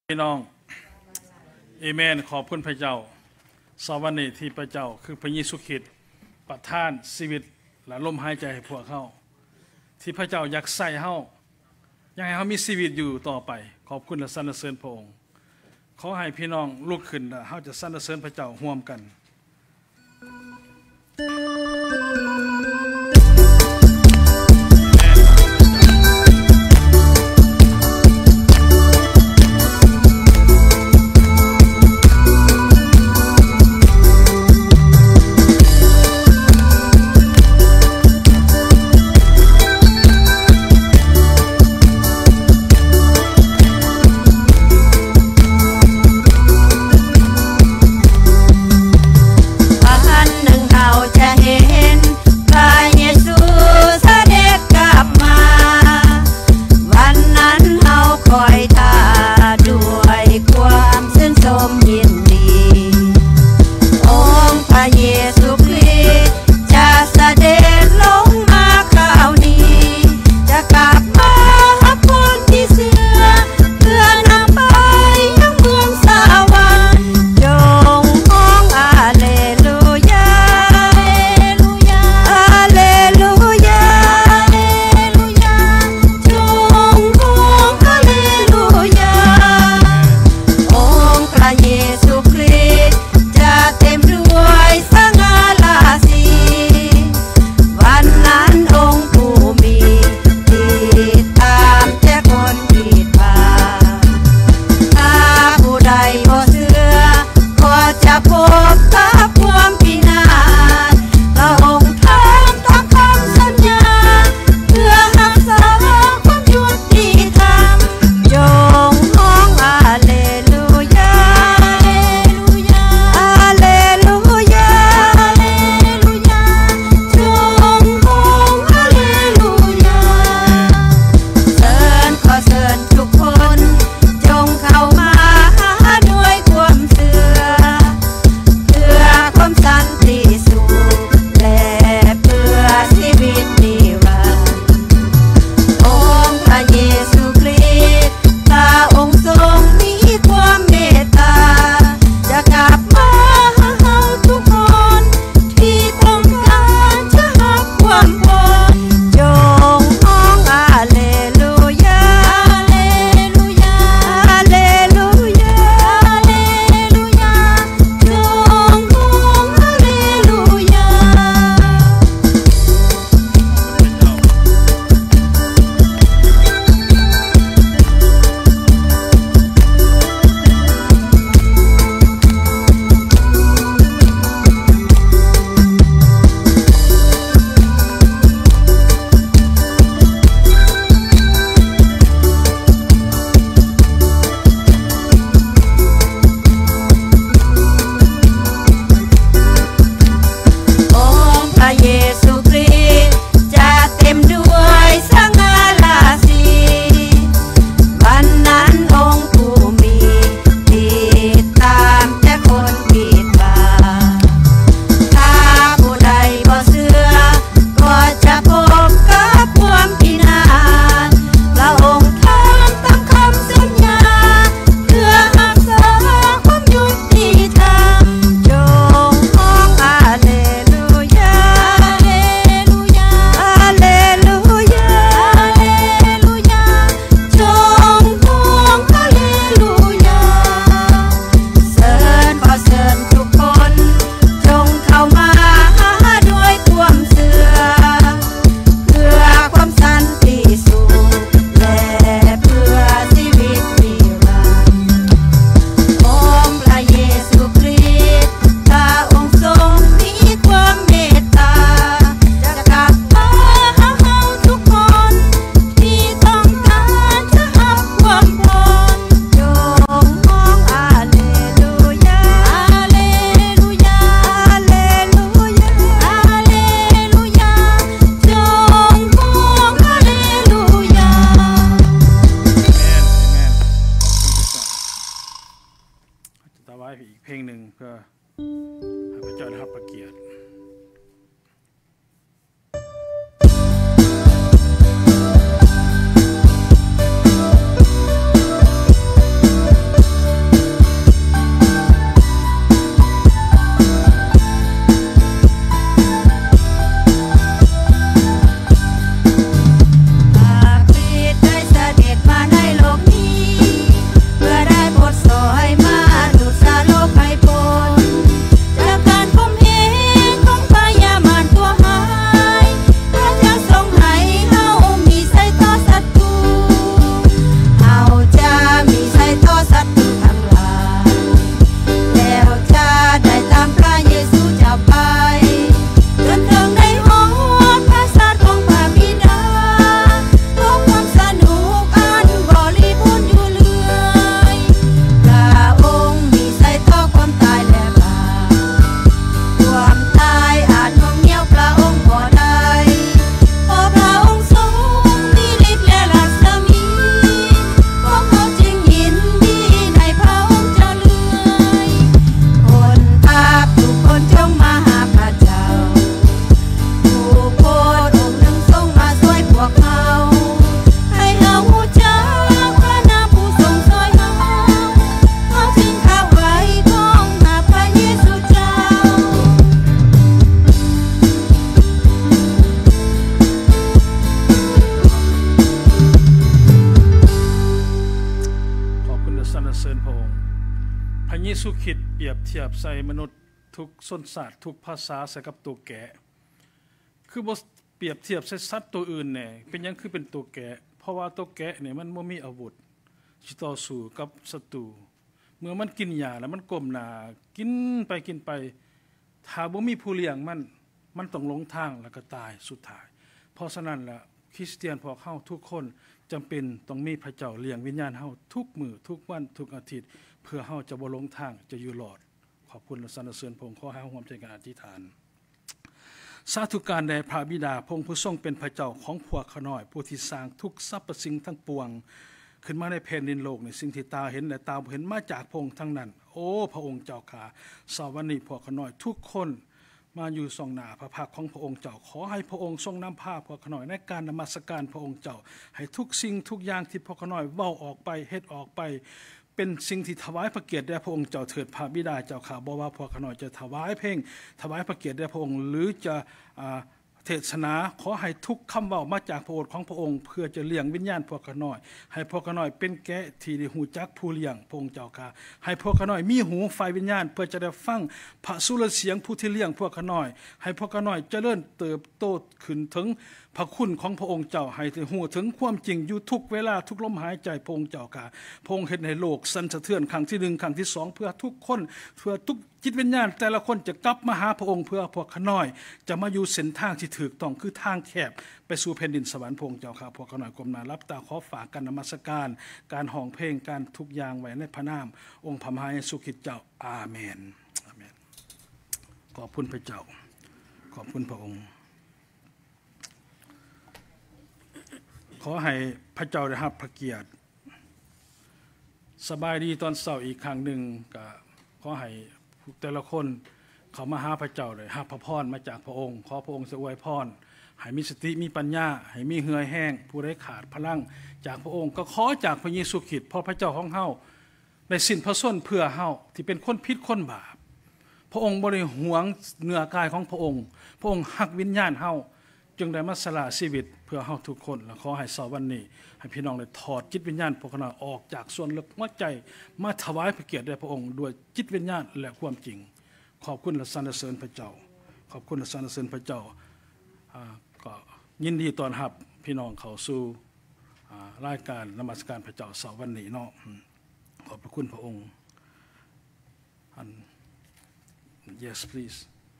พี่น้องเอเมนขอบคุณพระเจ้าสวรรค์ที่พระเจ้าคือพระเยซูคริสต์ประทานชีวิตและลมหายใจให้พวกเขาที่พระเจ้าอยากใส่เฮาอยากให้เขามีชีวิตอยู่ต่อไปขอบคุณและสรรเสริญพระองค์ขอให้พี่น้องลุกขึ้นและเฮาจะสรรเสริญพระเจ้าร่วมกันอีกเพลงหนึ่งเพื่อให้พระเจ้าได้รับพระเกียรติเรเสริญพระองค์พระเยซูคริสต์เปรียบเทียบใส่มนุษย์ทุกชนชาติทุกภาษาใส่กับตัวแกะคือบ่เปรียบเทียบใส่สัตว์ตัวอื่นแน่เป็นหยังคือเป็นตัวแกะเพราะว่าตัวแกะเนี่ยมันบ่มีอาวุธสิต่อสู้กับศัตรูเมื่อมันกินหญ้าแล้วมันก้มหน้ากินไปถ้าบ่มีผู้เลี้ยงมันต้องหลงทางแล้วก็ตายสุดท้ายเพราะฉะนั้นล่ะคริสเตียนพวกเฮาทุกคนจำเป็นต้องมีพระเจ้าเลี้ยงวิญญาณเฮาทุกมื้อทุกวันทุกอาทิตย์เพื่อเฮาจะบ่หลงทางจะอยู่รอดขอบคุณและสรรเสริญพระองค์ขอให้เฮาร่วมใจกันอธิษฐานสาธุการแด่พระบิดาพระองค์ผู้ทรงเป็นพระเจ้าของพวกข้าน้อยผู้ที่สร้างทุกสรรพสิ่งทั้งปวงขึ้นมาในแผ่นดินโลกในสิ่งที่ตาเห็นและตาบ่เห็นมาจากพระองค์ทั้งนั้นโอ้พระองค์เจ้าข้าสวรรค์นี้พวกข้าน้อยทุกคนมาอยู่ทรงหน้าพระพักของพระองค์เจ้าขอให้พระองค์ทรงนำพาพวกข้าน้อยในการนมัสการพระองค์เจ้าให้ทุกสิ่งทุกอย่างที่พวกข้าน้อยเว้าออกไปเฮ็ดออกไปเป็นสิ่งที่ถวายพระเกียรติแด่พระองค์เจ้าเถิดพระบิดาเจ้าข้าบ่ว่าพวกข้าน้อยจะถวายเพลงถวายพระเกียรติแด่พระองค์หรือจะเทศนาขอให้ทุกคำเว้ามาจากพระโอษฐ์ของพระองค์เพื่อจะเลี้ยงวิญญาณพวกข้าน้อยให้พวกข้าน้อยเป็นแกะที่ได้ฮู้จักผู้เลี้ยงพระองค์เจ้าข้าให้พวกข้าน้อยมีหูไฟวิญญาณเพื่อจะได้ฟังพระสุรเสียงผู้ที่เลี้ยงพวกข้าน้อยให้พวกข้าน้อยเจริญเติบโตขึ้นถึงพระคุณของพระองค์เจ้าให้ได้ฮู้ถึงความจริงอยู่ทุกเวลาทุกลมหายใจพระองค์เจ้าข้าพระองค์เฮ็ดให้โลกสั่นสะเทือนครั้งที่1ครั้งที่2เพื่อทุกคนเพื่อทุกจิตวิญญาณแต่ละคนจะกลับมาหาพระองค์เพื่อพวกข้าน้อยจะมาอยู่เส้นทางที่ถูกต้องคือทางแคบไปสู่แผ่นดินสวรรค์พระองค์เจ้าข้าพวกข้าน้อยก้มหน้ารับตาขอฝากกันนมัสการการห้องเพลงการทุกอย่างไว้ในพระนามองค์พระมหาเยซูคริสต์เจ้าอาเมนอาเมนขอบคุณพระเจ้าขอบคุณพระองค์ขอให้พระเจ้าได้รับพระเกียรติสบายดีตอนเช้าอีกครั้งหนึ่งก็ขอให้แต่ละคนเขามาหาพระเจ้าเลยหาพระพรมาจากพระองค์ขอพระองค์จะอวยพรให้มีสติมีปัญญาให้มีเหื่อยแห้งผู้ใดขาดพลังจากพระองค์ก็ขอจากพระเยซูคริสต์เพราะพระเจ้าของเฮาได้สิ้นพระชนม์เพื่อเฮาที่เป็นคนผิดคนบาปพระองค์บ่ได้หวงเนื้อกายของพระองค์พระองค์ฮักวิญญาณเฮาจึงได้มาสละชีวิตเพื่อเฮาทุกคนและขอให้เช้าวันนี้ให้พี่น้องได้ถอดจิตวิญญาณพวกเราออกจากส่วนลึกหัวใจมาถวายพระเกียรติแด่พระองค์ด้วยจิตวิญญาณและความจริงขอบคุณและสรรเสริญพระเจ้าขอบคุณและสรรเสริญพระเจ้าก็ยินดีต้อนรับพี่น้องเข้าสู่รายการนมัสการพระเจ้าเช้าวันนี้เนาะขอบพระคุณพระองค์ Yes please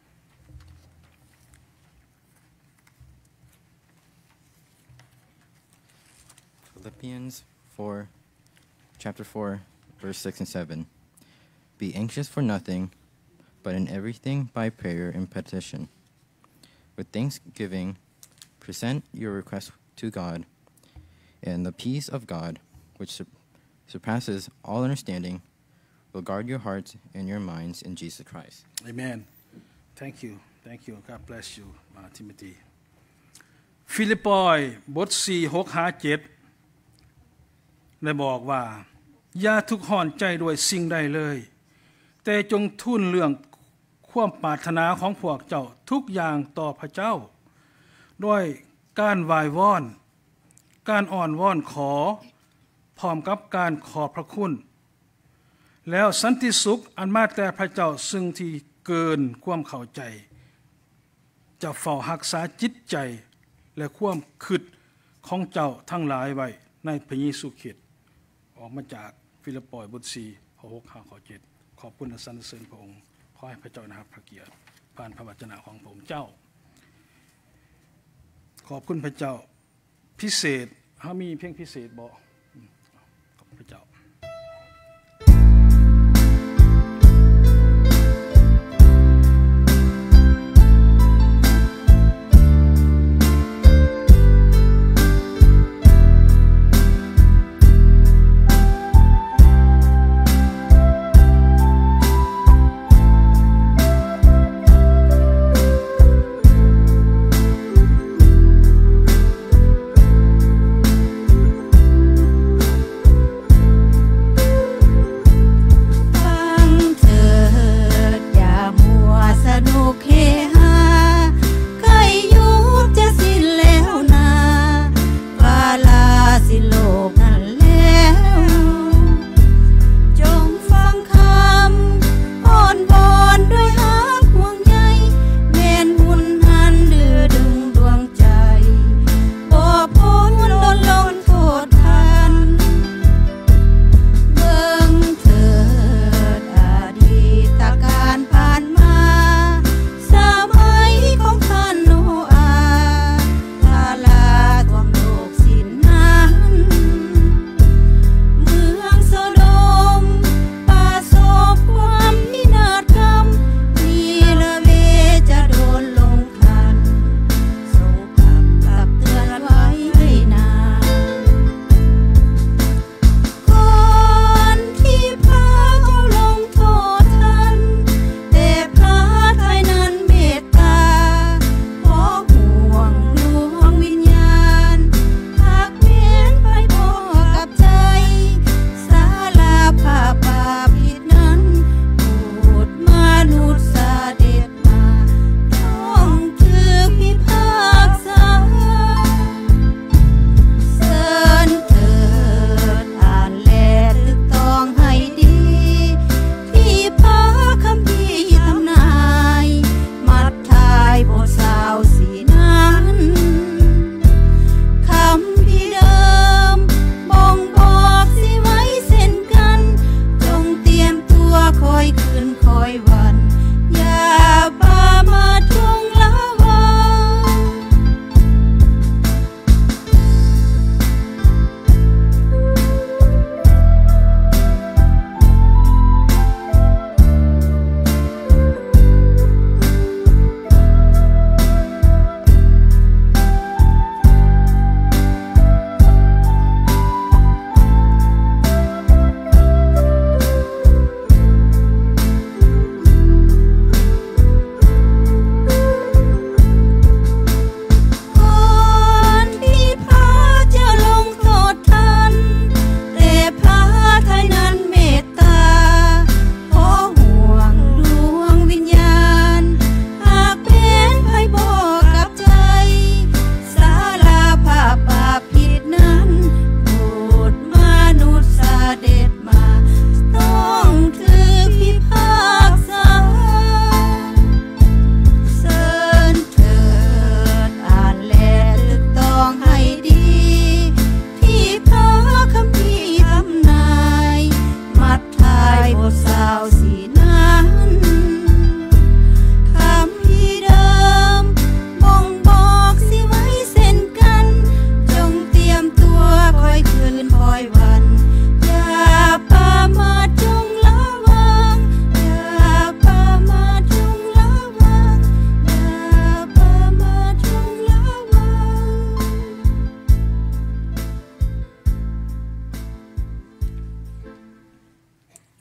Philippians 4, chapter 4, verse 6 and 7. Be anxious for nothing, but in everything by prayer and petition. With thanksgiving, present your requests to God, and the peace of God, which surpasses all understanding, will guard your hearts and your minds in Jesus Christ. Amen. Thank you. Thank you. God bless you, Timothy. ฟิลิปปอยบท4:6-7ได้บอกว่าอย่าทุกข์ร้อนใจด้วยสิ่งใดเลยแต่จงทูลเรื่องความปรารถนาของพวกเจ้าทุกอย่างต่อพระเจ้าด้วยการไหว้วอนการอ้อนวอนขอพร้อมกับการขอบพระคุณแล้วสันติสุขอันมาแต่พระเจ้าซึ่งที่เกินความเข้าใจจะเฝ้ารักษาจิตใจและความคิดของเจ้าทั้งหลายไว้ในพระเยซูคริสต์ออกมาจากฟิลิปปอยบท4:6-7ขอบคุณและสรรเสริญพระองค์ขอให้พระเจ้านะครับพระเกียรติผ่านพระวจนะของพระองค์เจ้าขอบคุณพระเจ้าพิเศษเฮามีเพียงพิเศษบ่ขอบพระเจ้า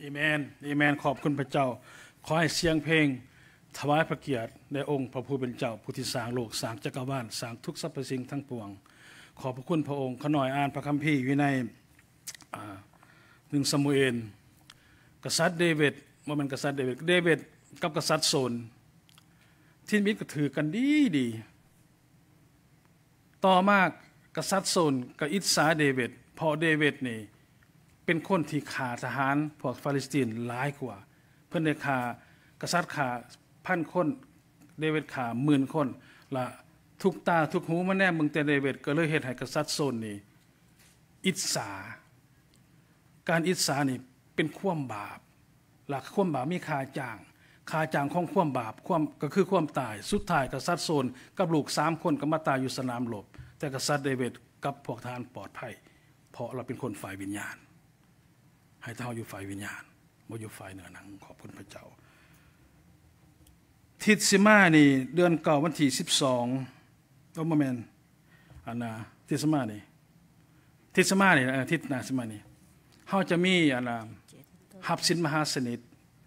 เอเมนเอเมนขอบคุณพระเจ้าขอให้เสียงเพลงถวายพระเกียรติแด่องค์พระผู้เป็นเจ้าผู้ที่สร้างโลกสร้างจักรวาลสร้างทุกสรรพสิ่งทั้งปวงขอบพระคุณพระองค์ขอหน่อยอ่านพระคัมภีร์อยู่ใน1 ซามูเอลกษัตริย์เดวิดว่ามันกษัตริย์เดวิดกับกษัตริย์โซนที่มิตรก็ถือกันดีต่อมากษัตริย์โซนกับอิสาเดวิดพอเดวิดนี่เป็นคนที่ฆ่าทหารพวกฟาลิสตินหลายกว่าเพื่อนได้ฆ่ากษัตริย์ฆ่า1,000 คนเดวิดฆ่า10,000 คนละทุกตาทุกหูมาแน่มึงแต่เดวิดก็เลยเหตุให้กษัตริย์โซนนี่อิสาการอิสานี่เป็นความบาปหลักความบาปมีค่าจ้างของความบาปความก็คือความตายสุดท้ายกษัตริย์โซนกับลูก3 คนก็มาตายอยู่สนามรบแต่กษัตริย์เดวิดกับพวกทหารปลอดภัยเพราะเราเป็นคนฝ่ายวิญญาณให้เท่าอยู่ฝ่ายวิญญาณบ่อยู่ฝ่ายเนื้อหนังขอบคุณพระเจ้าทิศสิมานี่เดือน9วันที่12ก็บ่แม่นอันน่ะทิศสิมานี่ทิศนาสิมานี่เฮาจะมีอันน่ะหับสินมหาสนิท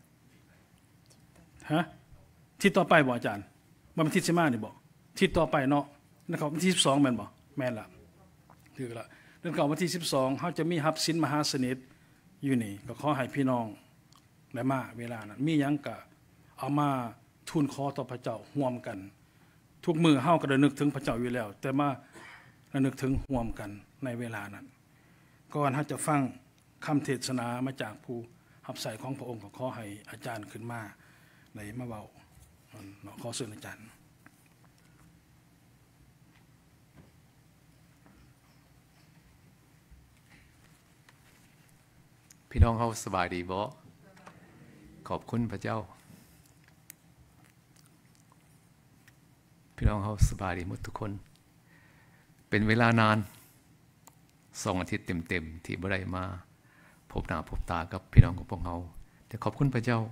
ทิศต่อไปบ่อาจารย์มันเป็นทิศสิมานี่บ่ทิศต่อไปเนาะนะครับวันที่12แม่นบ่แม่นล่ะถือละเดือน9วันที่12เฮาจะมีหับสินมหาสนิทอยู่นี่ก็ขอให้พี่น้องได้มาเวลานั้นมีหยังก็เอามาทูลขอต่อพระเจ้าร่วมกันทุกมื้อเฮาก็ได้นึกถึงพระเจ้าอยู่แล้วแต่มานึกถึงร่วมกันในเวลานั้นก่อนเฮาจะฟังคำเทศนามาจากผู้รับใช้ของพระองค์ก็ขอให้อาจารย์ขึ้นมาได้มาเว้าขอเชิญอาจารย์พี่น้องเฮาสบายดีบ่ขอบคุณพระเจ้าพี่น้องเฮาสบายดีหมดทุกคนเป็นเวลานาน2 อาทิตย์เต็มๆที่บ่ได้มาพบหน้าพบตากับพี่น้องของพวกเฮาแต่ขอบคุณพระเจ้า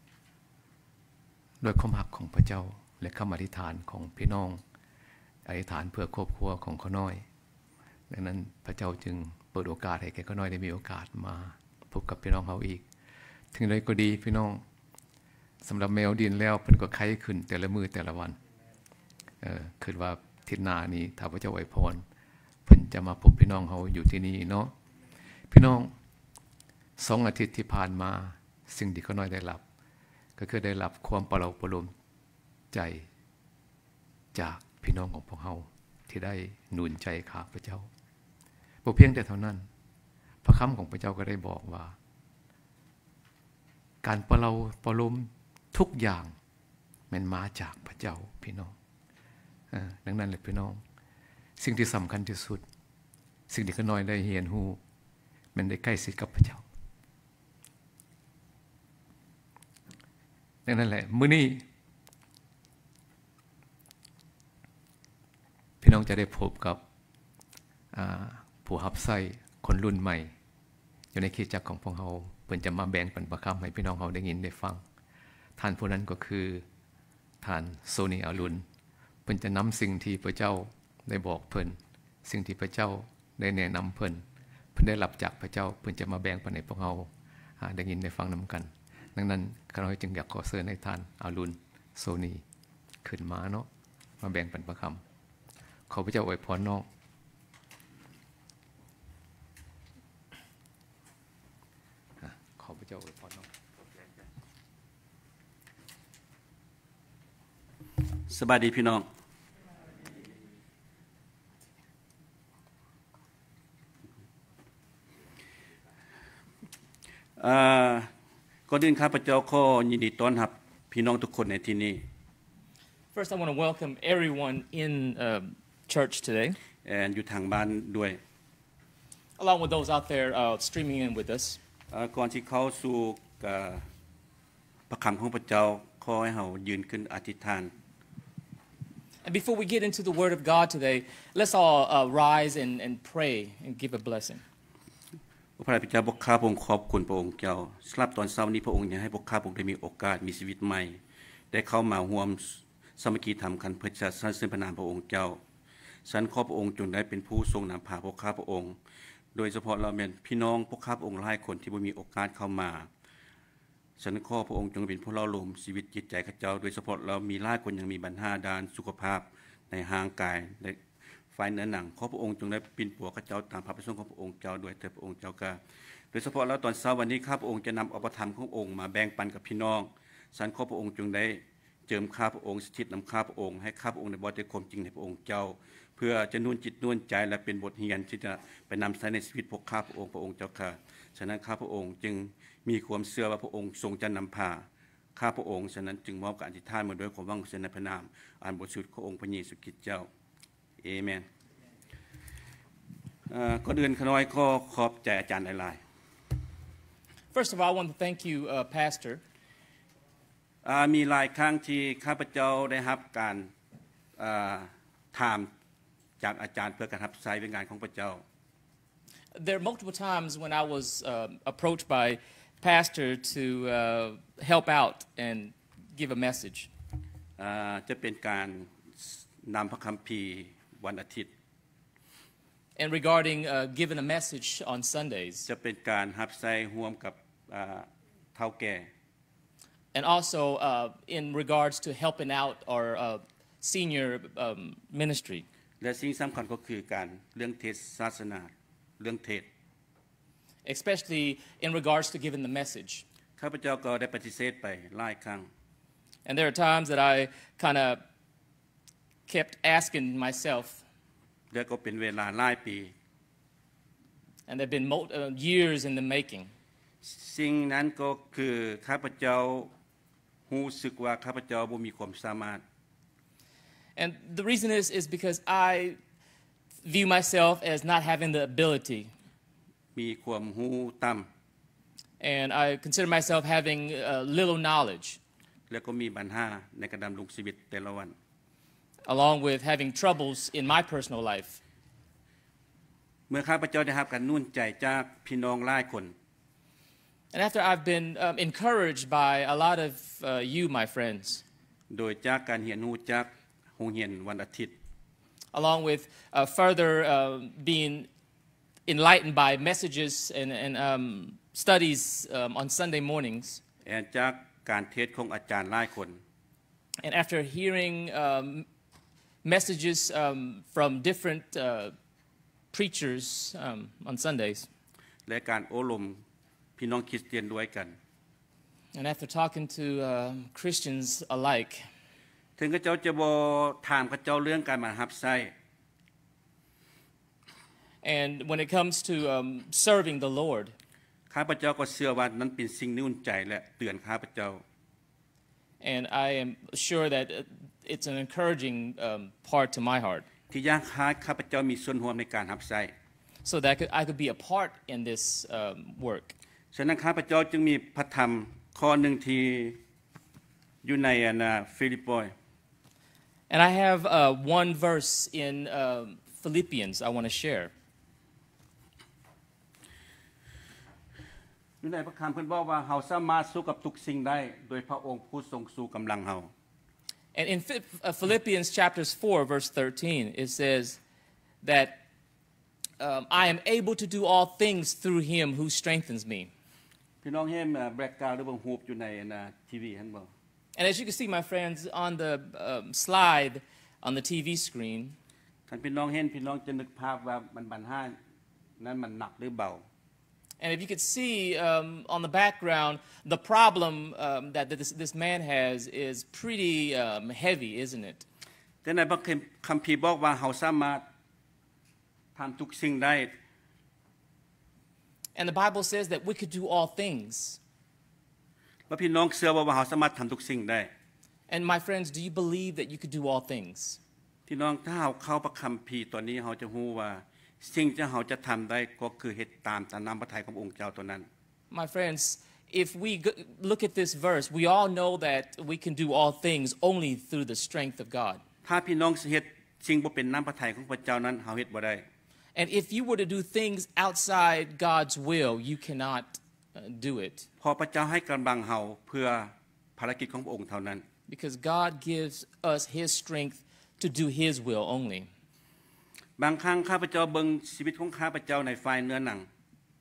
ด้วยความรักของพระเจ้าและคำอธิษฐานของพี่น้องอธิษฐานเพื่อครอบครัวของเขาน้อยดังนั้นพระเจ้าจึงเปิดโอกาสให้แก่เขาน้อยได้มีโอกาสมาพบกับพี่น้องเขาอีกถึงใดก็ดีพี่น้องสำหรับแมวดินแล้วเพิ่นก็ไข้ขึ้นแต่ละมื้อแต่ละวันคิดว่าทิศหน้านี้ถ้าพระเจ้าอวยพรเพิ่นจะมาพบพี่น้องเขาอยู่ที่นี่เนาะพี่น้อง2 อาทิตย์ที่ผ่านมาสิ่งที่เขาน้อยได้รับก็คือได้รับความปลอบประโลมใจจากพี่น้องของพวกเราที่ได้หนุนใจข้าพเจ้าบ่เพียงแต่เท่านั้นพระคำของพระเจ้าก็ได้บอกว่าการประโลมทุกอย่างมันมาจากพระเจ้าพี่น้องดังนั้นเลยพี่น้องสิ่งที่สำคัญที่สุดสิ่งที่ข้าน้อยได้เรียนรู้มันได้ใกล้ชิดกับพระเจ้าดังนั้นแหละมื้อนี้พี่น้องจะได้พบกับผู้รับใช้คนรุ่นใหม่อยู่ในคริสตจักรของพวกเราเพิ่นจะมาแบ่งปันประคำให้พี่น้องเราได้ยินได้ฟังท่านผู้นั้นก็คือท่านโซนีอรุณเพิ่นจะนำสิ่งที่พระเจ้าได้บอกเพิ่นสิ่งที่พระเจ้าได้แนะนำเพิ่นได้รับจากพระเจ้าเพิ่นจะมาแบ่งปันให้พวกเราได้ยินได้ฟังนำกันดังนั้นข้าน้อยจึงอยากขอเชิญให้ท่านอรุณโซนีขึ้นมาเนาะมาแบ่งปันประคำขอพระเจ้าอวยพรน้องขอพระเจ้าอวยพรน้องสบายดีพี่น้องก่อนอื่นข้าพเจ้าขอยินดีต้อนรับพี่น้องทุกคนในที่นี้ First, I want to welcome everyone in church today, อยู่ทางบ้านด้วย along with those out there streaming in with us. ก่อนที่เข้าสู่พระคำของพระเจ้าขอให้เรายืนขึ้นอธิษฐาน And before we get into the Word of God today, let's all rise and pray and give a blessing. พระบิดาพวกข้าพระองค์ขอบคุณพระองค์เจ้าสำหรับตอนเช้านี้พระองค์อยากให้พวกข้าพระองค์ได้มีโอกาสมีชีวิตใหม่ได้เข้ามาร่วมสามัคคีธรรมกันเพื่อจะสรรเสริญพระนามพระองค์เจ้าฉันขอพระองค์จงได้เป็นผู้ทรงนำพาพวกข้าพระองค์โดยเฉพาะเราเป็นพี่น้องพวกข้าพระองค์หลายคนที่บ่มีโอกาสเข้ามาฉันขอพระองค์จงเป็นผู้เล่าลมชีวิตจิตใจข้าเจ้าโดยเฉพาะเรามีหลายคนยังมีปัญหาด้านสุขภาพในห่างกายในฝ่ายเนื้อหนังขอพระองค์จงได้ปิ่นปัวข้าเจ้าตามพระประสงค์ของพระองค์เจ้าด้วยเถิดพระองค์เจ้าก็โดยเฉพาะแล้วตอนเช้าวันนี้ข้าพระองค์จะนำเอาพระธรรมขององค์มาแบ่งปันกับพี่น้องฉันขอพระองค์จงได้เจิมข้าพระองค์สถิตนำข้าพระองค์ให้ข้าพระองค์ในบทได้ความจริงในพระองค์เจ้าเพื่อจะนุ่นจิตนุ่นใจและเป็นบทเรียนที่จะไปนำใช้ในชีวิตพวกข้าพระองค์เจ้าค่ะฉะนั้นข้าพระองค์จึงมีความเชื่อว่าพระองค์ทรงจะนำพาข้าพระองค์ฉะนั้นจึงมอบการอธิษฐานมาด้วยความหวังเชื่อในพระนามอันบริสุทธิ์ขององค์พระเยซูคริสต์เจ้าเอเมนก็เดือนขน้อยก็ขอบใจอาจารย์หลาย First of all, I want to thank you, Pastor. มีหลายครั้งที่ข้าพเจ้าได้รับการถามจากอาจารย์เพื่อการรับใช้เป็นงานของพระเจ้า There are multiple times when I was approached by Pastor to help out and give a message. จะเป็นการนำพระคัมภีร์วันอาทิตย์ And regarding giving a message on Sundays. จะเป็นการรับใช้ร่วมกับเฒ่าแก่ And also in regards to helping out our senior ministry. และสิ่งสำคัญก็คือการเรื่องเทศศาสนาเรื่องเทศ Especially in regards to giving the message. ข้าพเจ้าก็ได้ปฏิเสธไปหลายครั้ง And there are times that I kind of kept asking myself. และก็เป็นเวลาหลายปี And there have been years in the making. สิ่งนั้นก็คือข้าพเจ้ารู้สึกว่าข้าพเจ้าบ่มีความสามารถ And the reason is because I view myself as not having the ability. มีความรู้ต่ำ And I consider myself having little knowledge. แล้วก็มีปัญหาในการดำรงชีวิตแต่ละวัน Along with having troubles in my personal life. เมื่อข้าพเจ้าได้รับการนุ่นใจจากพี่น้องหลายคน And after I've been encouraged by a lot of you, my friends. โดยจากการเรียนรู้จากโรงเรียนวันอาทิตย์ Along with further being enlightened by messages and studies on Sunday mornings. และจากการเทศของอาจารย์หลายคน And after hearing messages from different preachers on Sundays. และการอบรมพี่น้องคริสเตียนด้วยกัน And after talking to Christians alike. ถึงข้าเจ้าจะบ่ถามข้าเจ้าเรื่องการมารับใช้ And when it comes to serving the Lord. ข้าพเจ้าก็เชื่อว่านั้นเป็นสิ่งนุ่นใจและเตือนข้าพเจ้า And I am sure that it's an encouraging part to my heart. ที่อยากให้ข้าพเจ้ามีส่วนร่วมในการรับใช้ So that I could be a part in this work. ฉะนั้นข้าพเจ้าจึงมีพระธรรมข้อหนึ่งที่อยู่ในฟิลิปปี And I have one verse in Philippians I want to share. อยู่ในพระคัมภีร์เพิ่นบอกว่าเฮาสามารถสู้กับทุกสิ่งได้โดยพระองค์ผู้ทรงสู้กำลังเฮา And in Philippians chapters 4 verse 13 it says that I am able to do all things through him who strengthens me. พี่น้องเห็นแบล็กกราวด์หรือบ่ฮูปอยู่ในทีวีเห็นบ่ And as you can see my friends on the slide on the TV screen. ท่านพี่น้องเห็นพี่น้องจะนึกภาพว่ามันปัญหานั้นมันหนักหรือเบา And if you could see on the background, the problem that this man has is pretty heavy, isn't it? แต่ในพระคัมภีร์บอกว่าเฮาสามารถทำทุกสิ่งได้ And the Bible says that we could do all things. แล้วพี่น้องเชื่อว่าเฮาสามารถทำทุกสิ่งได้ And my friends, do you believe that you could do all things? พี่น้องถ้าเฮาเข้าพระคัมภีร์ตัวนี้เฮาจะรู้ว่าสิ่งที่เฮาจะทำได้ก็คือเฮ็ดตามน้ำพระทัยขององค์เจ้าตัวนั้น My friends, if we look at this verse, we all know that we can do all things only through the strength of God. ถ้าพี่น้องเฮ็ดสิ่งบ่เป็นน้ำพระทัยของพระเจ้านั้นเฮาเฮ็ดบ่ได้ And if you were to do things outside God's will, you cannot do it. พอพระเจ้าให้กำลังเฮาเพื่อภารกิจของพระองค์เท่านั้น Because God gives us his strength to do his will only. บางครั้งข้าพเจ้าเบิ่งชีวิตของข้าพเจ้าในฝ่ายเนื้อหนัง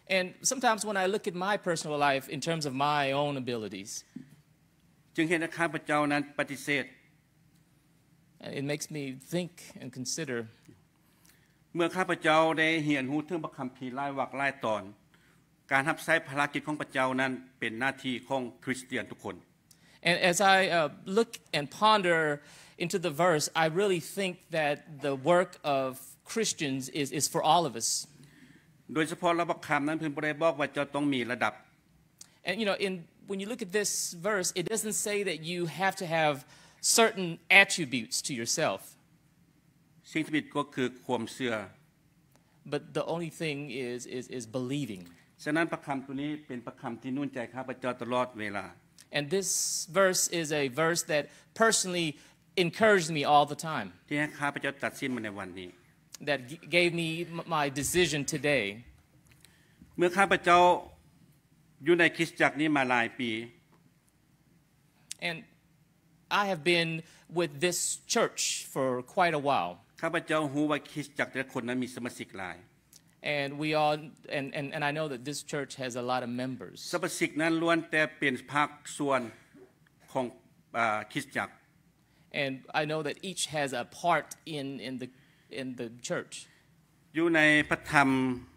And sometimes when I look at my personal life in terms of my own abilities, จึงเห็นข้าพเจ้านั้นปฏิเสธ it makes me think and consider เมื่อข้าพเจ้าได้เรียนรู้ถึงพระคัมภีร์หลายวรรคหลายตอนการรับใช้ภารกิจของพระเจ้านั้นเป็นหน้าที่ของคริสเตียนทุกคน And as I look and ponder into the verse, I really think that the work of Christians is for all of us. โดยเฉพาะระบบคำนั้นเพิ่นบ่ได้บอกว่าเจ้าต้องมีระดับ And when you look at this verse, it doesn't say that you have to have certain attributes to yourself. สิ่งที่ผิดก็คือความเชื่อ But the only thing is believing. ฉะนั้นพระคำตัวนี้เป็นพระคำที่นุ่นใจข้าพเจ้าตลอดเวลา And this verse is a verse that personally encouraged me all the time, ที่ให้ข้าพเจ้าตัดสินมาในวันนี้ that gave me my decision today. เมื่อข้าพเจ้าอยู่ในคริสตจักรนี้มาหลายปี And I have been with this church for quite a while. ข้าพเจ้ารู้ว่าคริสตจักรแต่ละคนนั้นมีสมาชิกหลาย And we all, and I know that this church has a lot of members. สมาชิกนั้นล้วนแต่เป็นภาคส่วนของคริสตจักร And I know that each has a part in the church. อยู่ในพระธรรม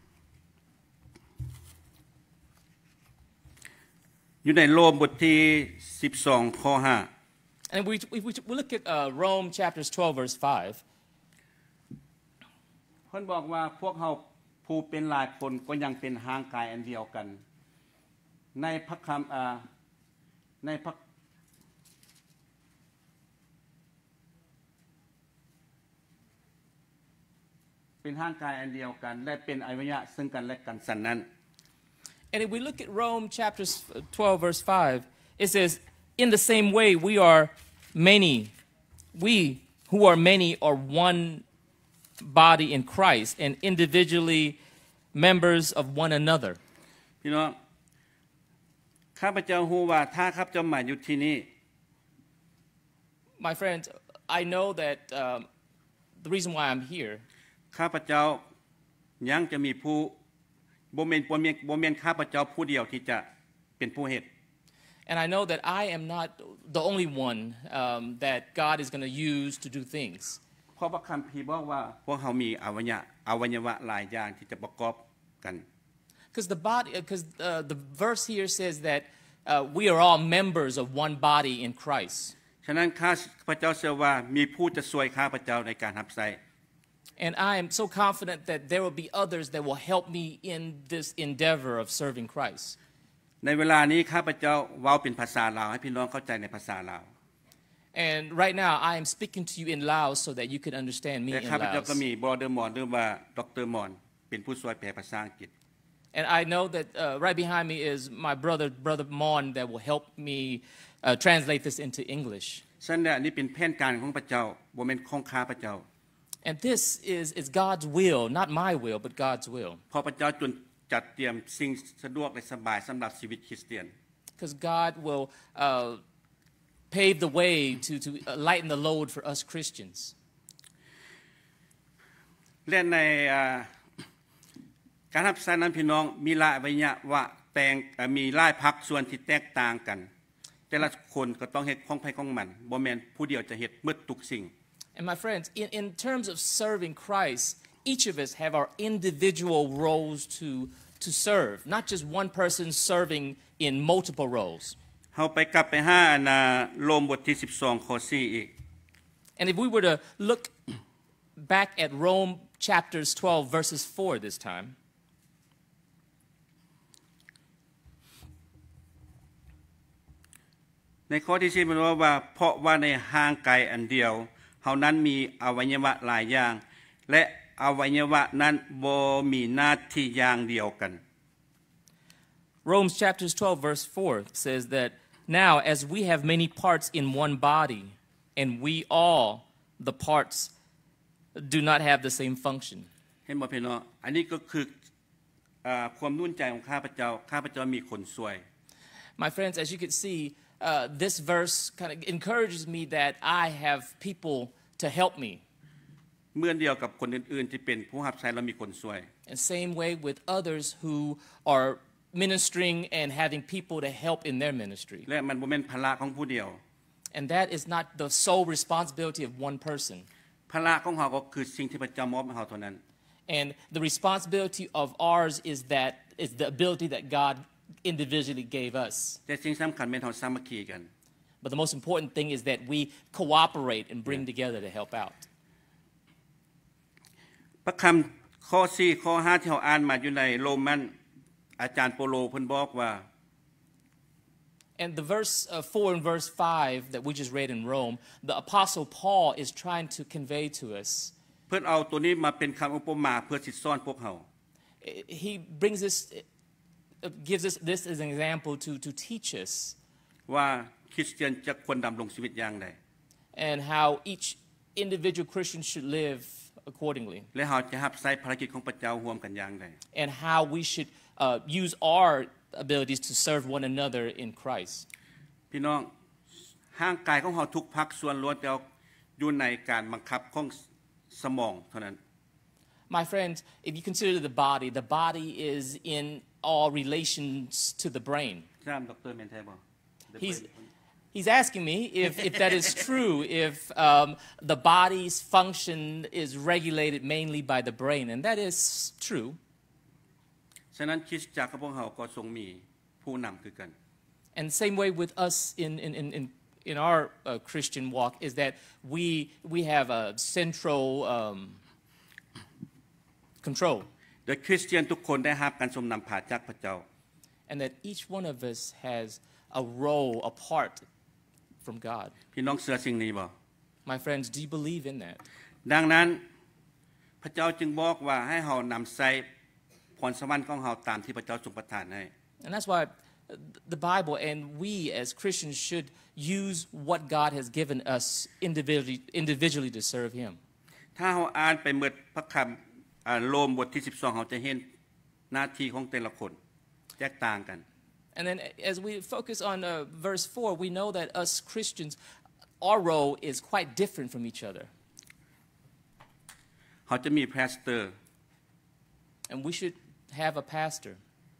อยู่ในโรมบทที่12ข้อ5 And we look at Rome chapters 12 verse 5. เพิ่นบอกว่าพวกเราผู้เป็นหลายคนก็ยังเป็นร่างกายอันเดียวกันในพระคำในพระเป็นร่างกายอันเดียวกันและเป็นอวัยวะซึ่งกันและกันสันนั้น And if we look at Rome chapter 12 verse 5, it says, in the same way we are many, we who are many are one body in Christ and individually members of one another. พี่น้องข้าพเจ้ารู้ว่าถ้าข้าพเจ้ามาอยู่ที่นี่ My friends, I know that the reason why I'm here ข้าพเจ้ายังจะมีผู้บ่แม่นข้าพเจ้าผู้เดียวที่จะเป็นผู้เฮ็ด And I know that I am not the only one that God is going to use to do things. เพราะพระคัมภีร์บอกว่าพวกเรามีอวัยวะหลายอย่างที่จะประกอบกัน Because the verse here says that we are all members of one body in Christ. ฉะนั้นข้าพเจ้าเชื่อว่ามีผู้จะช่วยข้าพเจ้าในการรับใช้ And I am so confident that there will be others that will help me in this endeavor of serving Christ. ในเวลานี้ข้าพเจ้าเว้าเป็นภาษาลาวให้พี่น้องเข้าใจในภาษาลาว And right now I am speaking to you in Laos so that you can understand me และ in ข้าพเจ้า Laos. ก็มีบรอเดอร์มอนหรือว่าดรมอนเป็นผู้ช่วยแปลภาษาอังกฤษ And I know that right behind me is my brother Mon that will help me translate this into English. ฉะนั้นนี่เป็นแผนการของพระเจ้าบ่แม่นของข้าพเจ้า And this is God's will, not my will, but God's will. เพราะพระเจ้าจนจัดเตรียมสิ่งสะดวกและสบายสำหรับชีวิตคริสเตียน Because God will pave the way to lighten the load for us Christians. และในการรับใช้นั้นพี่น้องมีหลายอวัยวะมีหลายภาคส่วนที่แตกต่างกันแต่ละคนก็ต้องเฮ็ดของไผของมันบ่แม่นผู้เดียวจะเฮ็ดหมดทุกสิ่ง And my friends, in terms of serving Christ, each of us have our individual roles to serve, not just one person serving in multiple roles. เฮาไปกลับไปหาโรมบทที่12ข้อ4อีก And if we were to look back at Rome chapters 12 verses 4 this time, ในข้อที่4มันว่าเพราะว่าในห่างไกลอันเดียวเฮานั้นมีอวัยวะหลายอย่างและอวัยวะนั้นบ่มีหน้าที่อย่างเดียวกัน Romans chapters 12 verse 4 says that now as we have many parts in one body and we all the parts do not have the same function. เห็นบ่พี่น้องอันนี้ก็คือความนุ่นใจของข้าพเจ้ามีคนช่วย My friends, as you can see, this verse kind of encourages me that I have people to help me. เมื่อเดียวกับคนอื่นๆที่เป็นผู้รับใช้และมีคนช่วย And same way with others who are ministering and having people to help in their ministry. และมันบ่แม่นภาระของผู้เดียว And that is not the sole responsibility of one person. ภาระของเราก็คือสิ่งที่พระเจ้ามอบให้เราเท่านั้น And the responsibility of ours is the ability that God individually gave us. แต่สิ่งสำคัญแม่นเราสามัคคีกัน But the most important thing is that we cooperate and bring together to help out. พระคำข้อ4ข้อ5ที่เราอ่านมาอยู่ในโรมันอาจารย์โปโลเพิ่นบอกว่า And the verse 4 and verse 5 that we just read in Rome, the Apostle Paul is trying to convey to us. เพิ่นเอาตัวนี้มาเป็นคำอุปมาเพื่อสิสอนพวกเรา He brings this, gives us this as an example to teach us ว่าคริสเตียนจะควรดำรงชีวิตอย่างไร and how each individual Christian should live accordingly. และเราจะรับใช้ภารกิจของพระเจ้าร่วมกันอย่างไร And how we should use our abilities to serve one another in Christ. พี่น้องร่างกายของเราทุกภาคส่วนล้วนแต่อยู่ในการบังคับของสมองเท่านั้น My friends, if you consider the body is in all relations to the brain. ใช่ดรแมนแท้บ่ He's asking me if that is true, if the body's function is regulated mainly by the brain, and that is true. ฉะนั้นคริสตจักรของพวกเราก็ทรงมีผู้นำคือกัน And same way with us in our Christian walk is that we have a central control. โดยคริสเตียนทุกคนได้รับการทรงนำผ่าจากพระเจ้า And that each one of us has a role, a part from God. พี่น้องเชื่อสิ่งนี้บ่ My friends, do you believe in that? ดังนั้นพระเจ้าจึงบอกว่าให้เรานำใส่พรสวรรค์ของเราตามที่พระเจ้าทรงประทานให้ And that's why the Bible and we as Christians should use what God has given us individually to serve Him. ถ้าเราอ่านไปหมดพระคำโรมบทที่12เราจะเห็นหน้าที่ของแต่ละคนแตกต่างกัน And then as we focus on verse 4, we know that us Christians, our role is quite different from each other. เขาจะมีพาสเตอร์ And we should have a pastor.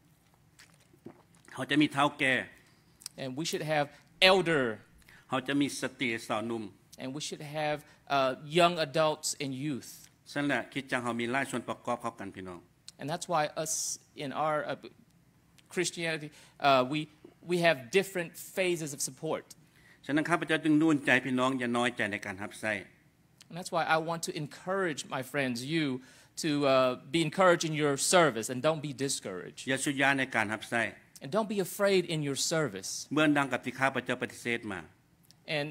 เขาจะมีเฒ่าแก่ And we should have elder. เขาจะมีสตรีสาวหนุ่ม And we should have young adults and youth. ฉะนั้นแหละคริสตจักรเรามีหลายส่วนประกอบเข้ากันพี่น้อง And that's why us in our Christianity, we have different phases of support. ฉะนั้นข้าพเจ้าจึงนุ่นใจพี่น้องอย่าน้อยใจในการรับใช้ And that's why I want to encourage my friends, you, to be encouraged in your service and don't be discouraged. อย่าสุยาในการรับใช้ And don't be afraid in your service. เมื่อดังกับที่ข้าพเจ้าปฏิเสธมา And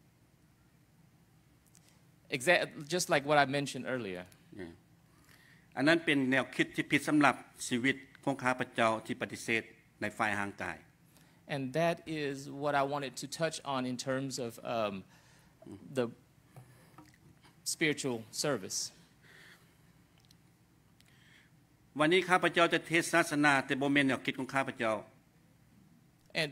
just like what I mentioned earlier. อันนั้นเป็นแนวคิดที่ผิดสำหรับชีวิตของข้าพเจ้าที่ปฏิเสธในฝ่ายห่างกาย And that is what I wanted to touch on in terms of the spiritual service. วันนี้ข้าพเจ้าจะเทศศาสนาแต่บ่แม่นแนวคิดของข้าพเจ้า And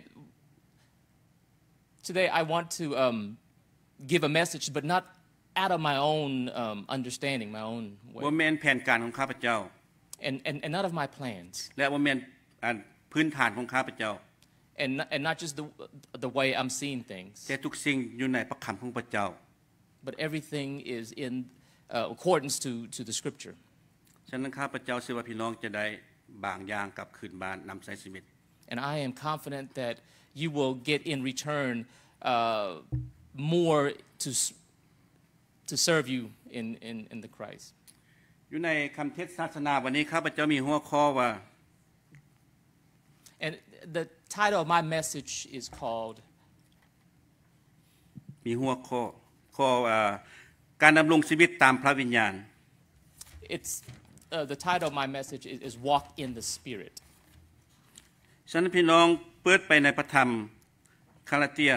today I want to give a message, but not out of my own understanding, my own บ่ way, แม่นแผนการของข้าพเจ้า and not of my plans, และบ่แม่นพื้นฐานของข้าพเจ้า and not just the way I'm seeing things, แต่ทุกสิ่งอยู่ในพระคำของพระเจ้า but everything is in accordance to the Scripture. ฉะนั้นข้าพเจ้าเชื่อว่าพี่น้องจะได้บางอย่างกลับคืนบ้านนำใช้ชีวิต And I am confident that you will get in return more to serve you in the Christ. อยู่ในคำเทศศาสนาวันนี้ข้าพเจ้ามีหัวข้อว่า And the title of my message is called มีหัวข้อการดำรงชีวิตตามพระวิญญาณ it's the title of my message is Walk in the Spirit. ฉะนั้นพี่น้องเปิดไปในพระธรรมคาลาเตีย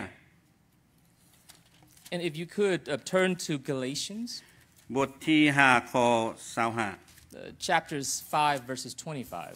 And if you could turn to Galatians บทที่5ข้อ25 chapters 5 verses 25.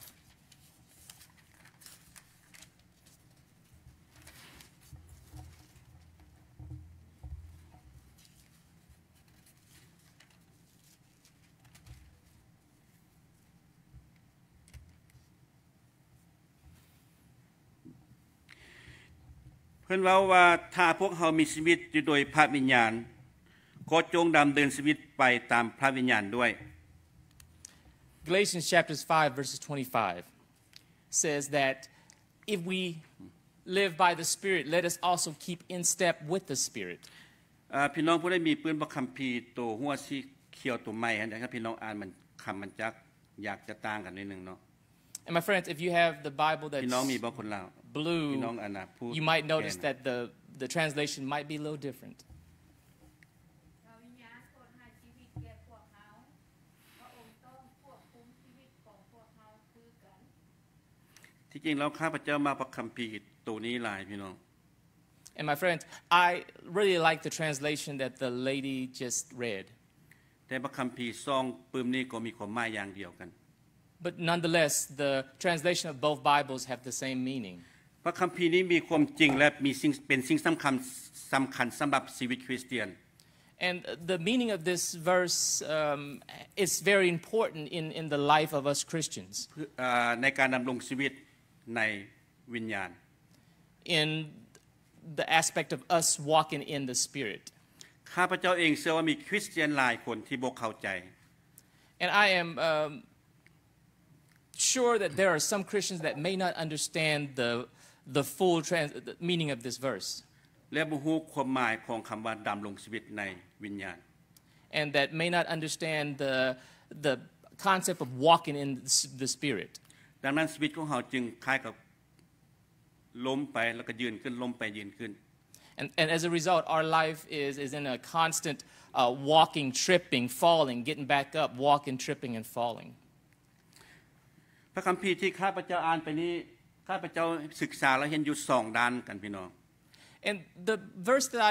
เพิ่นเว้าว่าถ้าพวกเฮามีชีวิตอยู่โดยพระวิญญาณก็จงดำเนินชีวิตไปตามพระวิญญาณด้วย Galatians chapters 5 verses 25 says that if we live by the Spirit, let us also keep in step with the Spirit. พี่น้องผู้ได้มีปืนพระคัมภีร์ตัวหัวสีเขียวตัวใหม่นะครับพี่น้องอ่านมันคำมันจักอยากจะต่างกันนิดนึงเนาะ And my friends, if you have the Bible พี่น้องมี that's บ่คนลาว blue, พี่น้องอ่านนะพูด you might notice that the translation might be a little different. พระวิญญาณทรงให้ชีวิตแก่พวกเขาพระองค์ต้องควบคุมชีวิตของพวกเขาคือกันที่จริงแล้วข้าพเจ้ามาพระคัมภีร์ตัวนี้หลายพี่น้อง And my friends, I really like the translation that the lady just read. แต่พระคัมภีร์ซองปืมนี้ก็มีความหมายอย่างเดียวกัน But nonetheless, the translation of both Bibles have the same meaning. พระคัมภีร์นี้มีความจริงและมีสิ่งเป็นสิ่งสำคัญสำหรับชีวิตคริสเตียน And the meaning of this verse is very important in the life of us Christians. ในการดำรงชีวิตในวิญญาณ In the aspect of us walking in the Spirit. ข้าพเจ้าเองเชื่อว่ามีคริสเตียนหลายคนที่บ่เข้าใจ And I am sure that there are some Christians that may not understand the full the meaning of this verse. และบ่ฮู้ความหมายของคำว่าดำรงชีวิตในวิญญาณ And that may not understand the concept of walking in the Spirit. ดังนั้นชีวิตของเราจึงคล้ายกับล้มไปแล้วก็ยืนขึ้นล้มไปยืนขึ้น And as a result, our life is in a constant walking, tripping, falling, getting back up, walking, tripping, and falling. พระคัมภีร์ที่ข้าพเจ้าอ่านไปนี้ข้าพเจ้าศึกษาแล้วเห็นอยู่2ด้านกันพี่น้อง And the verse that I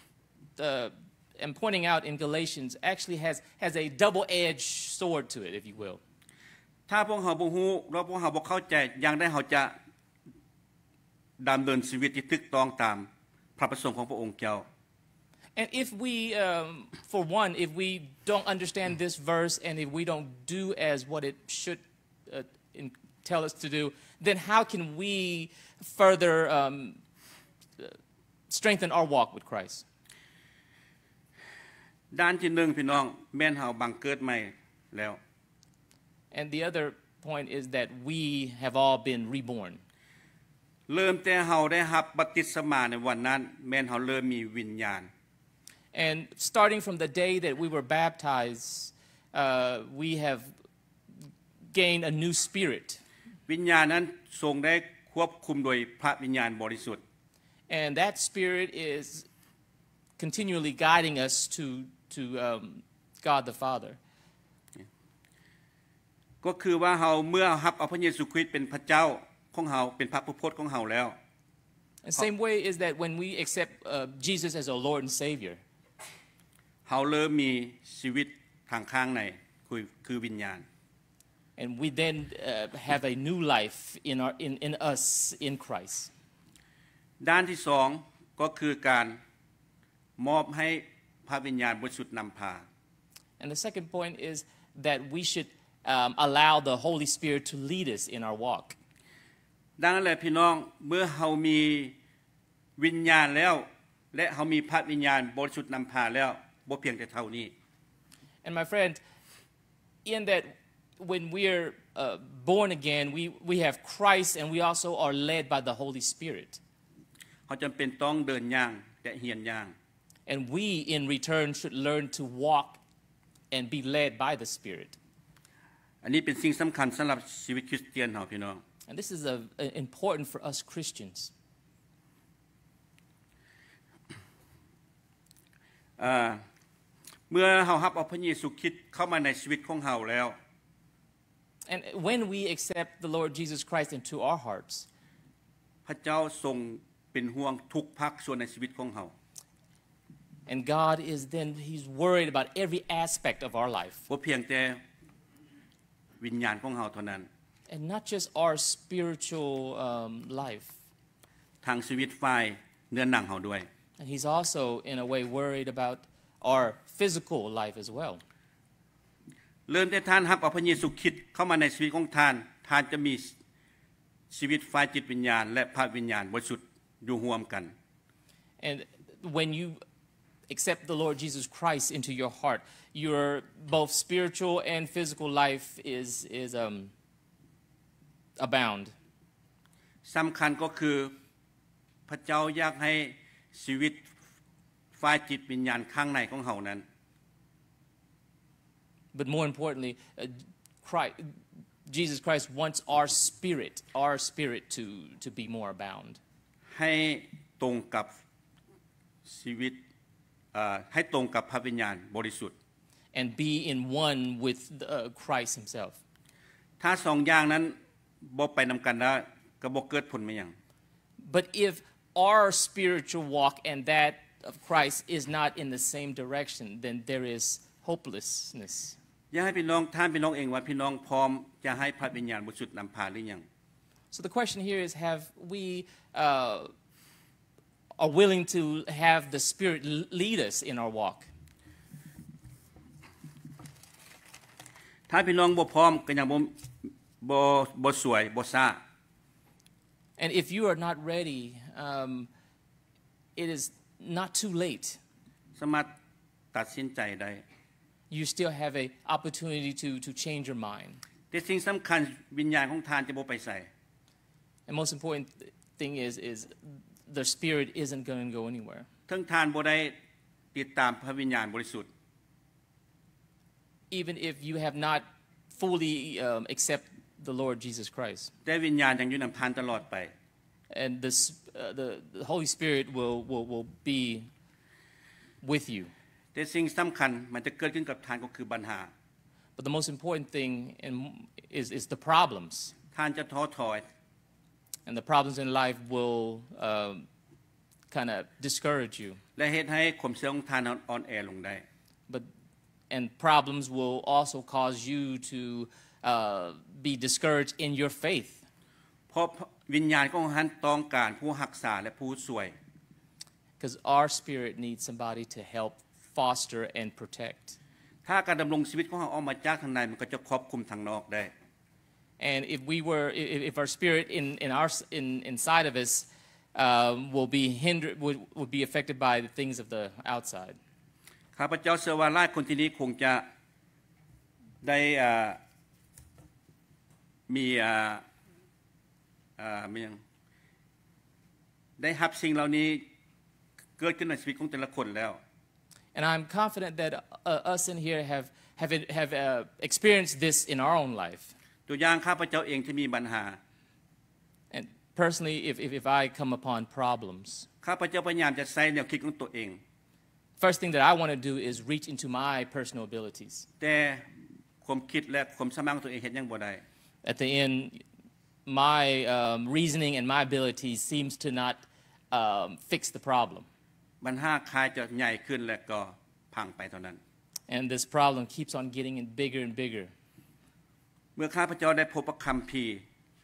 am pointing out in Galatians actually has a double-edged sword to it, if you will. ถ้าพวกเราบ่ฮู้และพวกเราบ่เข้าใจอย่างใดเราจะดำเนินชีวิตที่ถูกต้องตามพระประสงค์ของพระองค์เจ้า And if we, for one, if we don't understand this verse and if we don't do as what it should tell us to do, then how can we further strengthen our walk with Christ? ด้านที่หนึ่งพี่น้องแม่นเฮาบังเกิดใหม่แล้ว And the other point is that we have all been reborn. เริ่มแต่เฮาได้รับบัพติศมาในวันนั้นแม่นเฮาเริ่มมีวิญญาณ And starting from the day that we were baptized, we have gained a new spirit. วิญญาณนั้นทรงได้ควบคุมโดยพระวิญญาณบริสุทธิ์ And that spirit is continually guiding us to God the Father. ก็คือว่าเฮาเมื่อรับเอาพระเยซูคริสต์เป็นพระเจ้าของเฮาเป็นพระผู้พจน์ของเฮาแล้ว The same way is that when we accept Jesus as our Lord and Savior, เฮาเริ่มมีชีวิตทางข้างในคือวิญญาณ and we then have a new life in us in Christ. ด้านที่สองก็คือการมอบให้พระวิญญาณบริสุทธิ์นำพา And the second point is that we should allow the Holy Spirit to lead us in our walk. ดังนั้นแหละพี่น้องเมื่อเฮามีวิญญาณแล้วและเฮามีพระวิญญาณบริสุทธิ์นำพาแล้วบ่เพียงแต่เท่านี้ And my friend, in that when we're born again, we have Christ and we also are led by the Holy Spirit. เฮาจำเป็นต้องเดินย่างและเหียนย่าง And we in return should learn to walk and be led by the Spirit. อันนี้เป็นสิ่งสำคัญสำหรับชีวิตคริสเตียนเฮาพี่น้อง And this is important for us Christians. เมื่อเฮารับเอาพระเยซูคริสต์เข้ามาในชีวิตของเฮาแล้ว And when we accept the Lord Jesus Christ into our hearts, พระเจ้าทรงเป็นห่วงทุกภาคส่วนในชีวิตของเฮา and God is then He's worried about every aspect of our life. บ่เพียงแต่วิญญาณของเฮาเท่านั้น And not just our spiritual life. ทางชีวิตฝ่ายเนื้อหนังเฮาด้วย And He's also, in a way, worried about our physical life as well. เริ่มแต่ท่านรับเอาพระเยซูคริสต์เข้ามาในชีวิตของท่านท่านจะมีชีวิตฝ่ายจิตวิญญาณและพระวิญญาณบริสุทธิ์อยู่ร่วมกัน And when you accept the Lord Jesus Christ into your heart, your both spiritual and physical life is abound. สำคัญก็คือพระเจ้าอยากให้ชีวิตฝ่ายจิตวิญญาณข้างในของเฮานั้น But more importantly, Jesus Christ wants our spirit to be more abound. ให้ตรงกับชีวิตให้ตรงกับพระวิญญาณบริสุทธิ์ And be in one with Christ himself. ถ้าสองอย่างนั้นบ่ไปนำกันแล้วก็บ่เกิดผลมาหยัง But if our spiritual walk and that of Christ is not in the same direction, then there is hopelessness. อยากให้พี่น้องท่านพี่น้องเองว่าพี่น้องพร้อมจะให้พระวิญญาณบริสุทธิ์นำพาหรือยัง So the question here is, have we are willing to have the Spirit lead us in our walk? ถ้าพี่น้องบ่พร้อมก็ยังบ่สวยบ่ซ่า And if you are not ready, it is not too late. สามารถตัดสินใจได้ You still have an opportunity to change your mind. แต่สิ่งสำคัญวิญญาณของท่านจะบ่ไปใส่ And most important thing is the Spirit isn't going to go anywhere. ทั้งท่านบ่ได้ติดตามพระวิญญาณบริสุทธิ์ Even if you have not fully accept the Lord Jesus Christ. แต่วิญญาณยังอยู่นำท่านตลอดไป And the Holy Spirit will be with you. แต่สิ่งสำคัญมันจะเกิดขึ้นกับท่านก็คือปัญหา But the most important thing is the problems. ท่านจะท้อถอย And the problems in life will kind of discourage you. และเฮ็ดให้ความเชื่อของท่านอ่อนแอลงได้ And problems will also cause you to be discouraged in your faith. เพราะวิญญาณของท่านต้องการผู้รักษาและผู้ช่วย Because our spirit needs somebody to help foster and protect. ถ้าการดำรงชีวิตของเราออกมาจากทางในมันก็จะครอบคลุมทางนอกได้ And if our spirit inside of us will be hindered, would be affected by the things of the outside. ข้าพเจ้าเชื่อว่าหลายคนที่นี้คงจะได้มีได้รับสิ่งเหล่านี้เกิดขึ้นในชีวิตของแต่ละคนแล้ว And I'm confident that us in here have experienced this in our own life. ตัวอย่างข้าพเจ้าเองที่มีปัญหา And personally, if I come upon problems, ข้าพเจ้าพยายามจะใช้แนวคิดของตัวเอง first thing that I want to do is reach into my personal abilities. แต่ความคิดและความสามารถของตัวเองเฮ็ดยังบ่ได้ At the end, my reasoning and my abilities seems to not fix the problem. ปัญหาคลายจะใหญ่ขึ้นและก็พังไปเท่านั้น And this problem keeps on getting bigger and bigger. เมื่อข้าพเจ้าได้พบพระคัมภีร์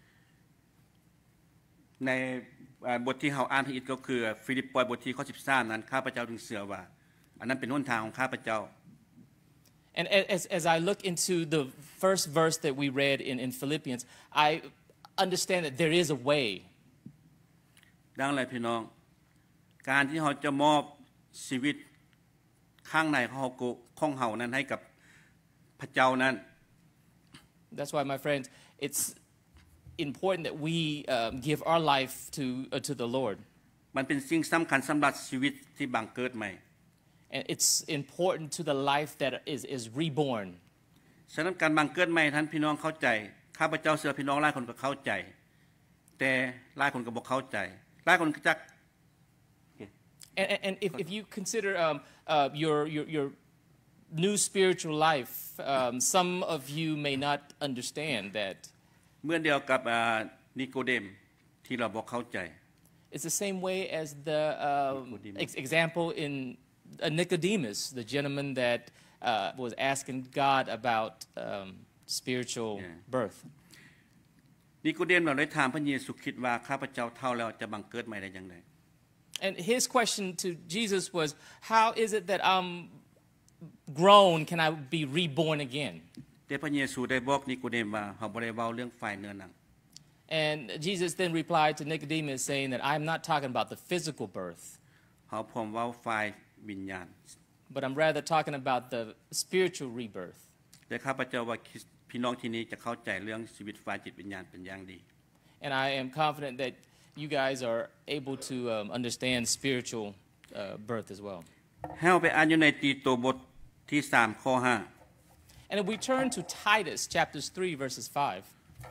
ในบทที่เราอ่านอีกก็คือฟิลิปปอยบทที่ข้อ13นั้นข้าพเจ้าถึงเชื่อว่าอันนั้นเป็นหนทางของข้าพเจ้า And as I look into the first verse that we read in Philippians, I understand that there is a way. ดังนั้นพี่น้องการที่เราจะมอบชีวิตข้างในของเรานั้นให้กับพระเจ้านั้น That's why, my friends, it's important that we give our life to the Lord. มันเป็นสิ่งสำคัญสำหรับชีวิตที่บังเกิดใหม่ And it's important to the life that is reborn. ฉะนั้นการบังเกิดใหม่ท่านพี่น้องเข้าใจข้าพเจ้าเชื่อพี่น้องหลายคนก็เข้าใจแต่หลายคนก็บ่เข้าใจหลายคนก็จัก And if you consider your new spiritual life, some of you may not understand that. เมื่อเดียวกับนิโคเดมที่เราบ่เข้าใจ It's the same way as the example in Nicodemus, the gentleman that was asking God about spiritual birth. นิโคเดมเราได้ถามพระเยซูคริสต์ว่าข้าพเจ้าเฒ่าแล้วจะบังเกิดใหม่ได้อย่างไร And his question to Jesus was, how is it that I'm grown, can I be reborn again? แต่พระเยซูได้บอกนิโคเดมว่าเขาบ่ได้เว้าเรื่องฝ่ายเนื้อหนัง And Jesus then replied to Nicodemus saying that I'm not talking about the physical birth. เฮาพร้อมเว้าฝ่ายวิญญาณ but I'm rather talking about the spiritual rebirth. แต่ข้าพเจ้าว่าพี่น้องที่นี้จะเข้าใจเรื่องชีวิตฝ่ายจิตวิญญาณเป็นอย่างดี And I am confident that you guys are able to understand spiritual birth as well. ให้เราไปอ่านอยู่ในตีโตบทที่3ข้อ5 And if we turn to Titus chapters 3 verses 5,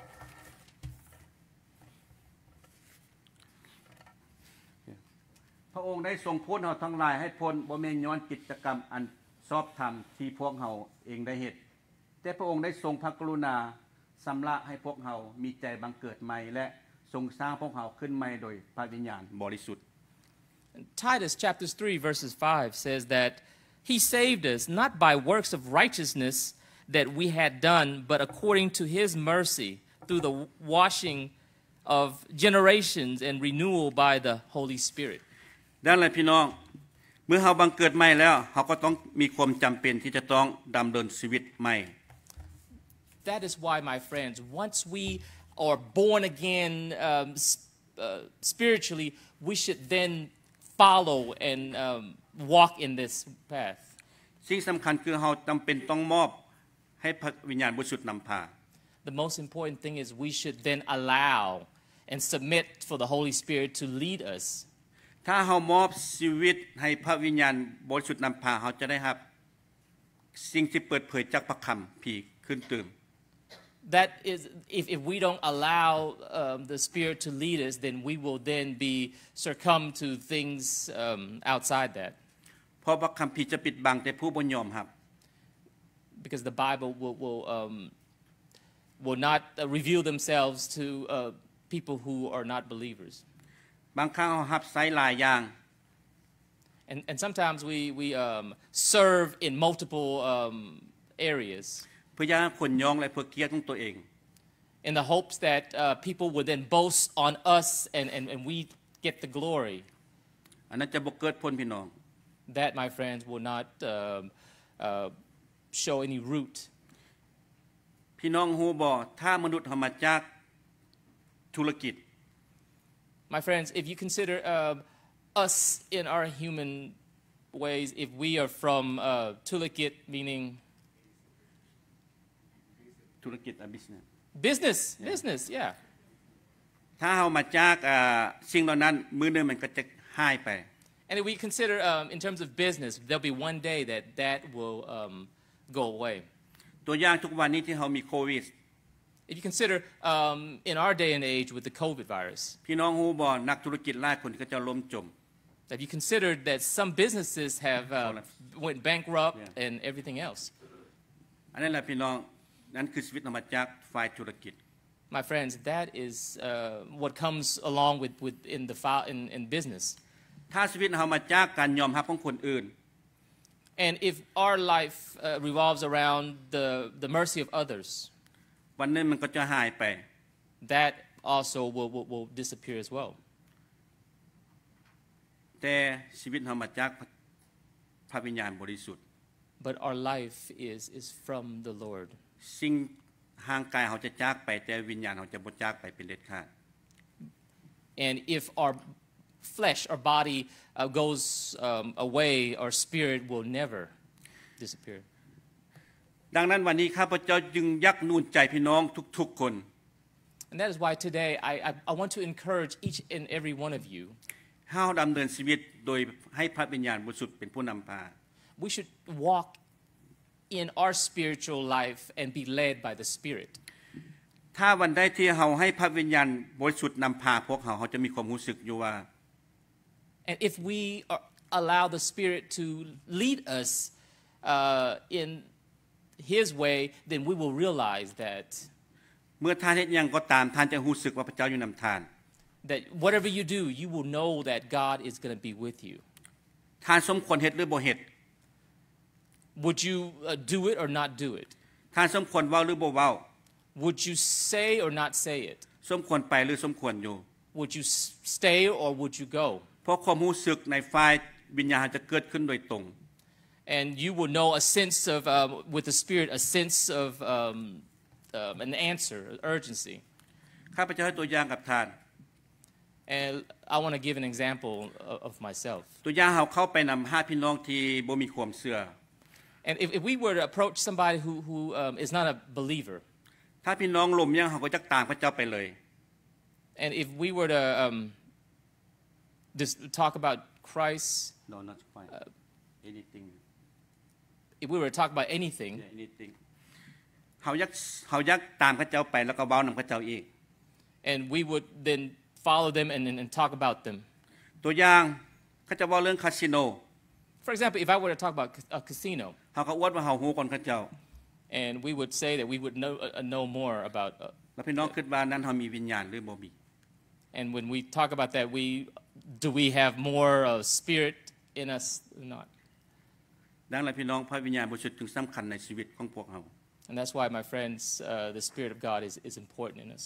พระองค์ได้ทรงพ้นเฮาทั้งหลายให้พ้นบ่แม่นย้อนกิจกรรมอันชอบธรรมที่พวกเฮาเองได้เฮ็ดแต่พระองค์ได้ทรงพระกรุณาสำระให้พวกเฮามีใจบังเกิดใหม่และทรงสร้างพวกเฮาขึ้นใหม่โดยพระวิญญาณบริสุทธิ์ Titus chapters 3 verses 5 says that he saved us not by works of righteousness that we had done, but according to his mercy through the washing of generations and renewal by the Holy Spirit. ดังนั้นพี่น้องเมื่อเฮาบังเกิดใหม่แล้วเฮาก็ต้องมีความจำเป็นที่จะต้องดำเนินชีวิตใหม่ That is why, my friends, once we are born again spiritually, we should then follow and walk in this path. สิ่งสำคัญคือเฮาจำเป็นต้องมอบให้พระวิญญาณบริสุทธิ์นำพา The most important thing is we should then allow and submit for the Holy Spirit to lead us. ถ้าเฮามอบชีวิตให้พระวิญญาณบริสุทธิ์นำพาเฮาจะได้รับสิ่งที่เปิดเผยจากพระคำผีขึ้นตื่น That is, if we don't allow the Spirit to lead us, then we will then be succumb to things outside that. เพราะพระคำผีจะปิดบังแต่ผู้บ่ยอมรับ Because the Bible will not reveal themselves to people who are not believers. บางครั้งเฮารับใช้หลายอย่าง And sometimes we serve in multiple areas เพื่อให้คนยองและเพื่อเกียรติของตัวเอง in the hopes that people will then boast on us and we get the glory. อันนั้นจะบ่เกิดผลพี่น้อง That, my friends, will not show any root. พี่น้องฮู้บ่ถ้ามนุษย์เฮามาจากธุรกิจ My friends, if you consider us in our human ways, if we are from Tulakit, meaning ธุรกิจ business business, yeah. ถ้าเฮามาจากสิ่งเหล่านั้นมื้อนึงมันก็จะหายไป And if we consider in terms of business, there'll be one day that will go away. ตัวอย่างทุกวันนี้ที่เฮามีโควิด If you consider in our day and age with the COVID virus, พี่น้องฮู้บ่นักธุรกิจหลายคนก็จะล้มจม have you considered that some businesses have went bankrupt Yeah. and everything else? อันนั้นแหละพี่น้องนั่นคือชีวิตธรรมจักรฝ่ายธุรกิจ My friends, that is what comes along with in business. ถ้าชีวิตเฮามาจากการยอมรับของคนอื่น And if our life revolves around the mercy of others, วันนึงมันก็จะหายไป that also will disappear as well. แต่ชีวิตเฮามาจากพระวิญญาณบริสุทธิ์ But our life is from the Lord. สิ่งห่างกายเฮาจะจากไปแต่วิญญาณเฮาจะบ่จากไปเป็นเด็ดขาด And if our flesh, our body goes away, our spirit will never disappear. ดังนั้นวันนี้ข้าพเจ้าจึงยักนูนใจพี่น้องทุกๆคน And that is why today I want to encourage each and every one of you. เฮาดำเนินชีวิตโดยให้พระวิญญาณบริสุทธิ์เป็นผู้นำพา We should walk in our spiritual life and be led by the Spirit. ถ้าวันใดที่เฮาให้พระวิญญาณบริสุทธิ์นำพาพวกเฮาจะมีความรู้สึกอยู่ว่า And if we allow the Spirit to lead us in His way, then we will realize that เมื่อท่านเฮ็ดหยังก็ตามท่านจะรู้สึกว่าพระเจ้าอยู่นำท่าน that whatever you do, you will know that God is going to be with you. ท่านสมควรเฮ็ดหรือบ่เฮ็ด Would you do it or not do it? ท่านสมควรเว้าหรือบ่เว้า Would you say or not say it? สมควรไปหรือสมควรอยู่ Would you stay or would you go? เพราะความรู้สึกในฝ่ายวิญญาณจะเกิดขึ้นโดยตรง And you will know a sense of, with the Spirit, a sense of an answer, urgency. ข้าพเจ้าให้ตัวอย่างกับท่าน And I want to give an example of myself. ตัวอย่างเฮาเข้าไปนำหาพี่น้องที่บ่มีความเชื่อ And if we were to approach somebody who is not a believer, ถ้าพี่น้องล้มยังเฮาก็จักตามพระเจ้าไปเลย and if we were to just talk about Christ, no not fine anything if we were to talk about anything, yeah, anything เฮาอยากตามพระเจ้าไปแล้วก็เว้านำพระเจ้าอีก and we would then follow them and talk about them. ตัวอย่างเขาจะเว้าเรื่องคาสิโน For example, if I were to talk about a casino, เฮาก็อวดว่าเฮาฮู้ก่อนพระเจ้า and we would say that we would know more about, แล้วพี่น้องคิดว่านั้นเฮามีวิญญาณหรือบ่มี and when we talk about that, do we have more spirit in us or not? ดังนั้นพี่น้องพระวิญญาณบริสุทธิ์จึงสำคัญในชีวิตของพวกเฮา And that's why, my friends, the Spirit of God is important in us.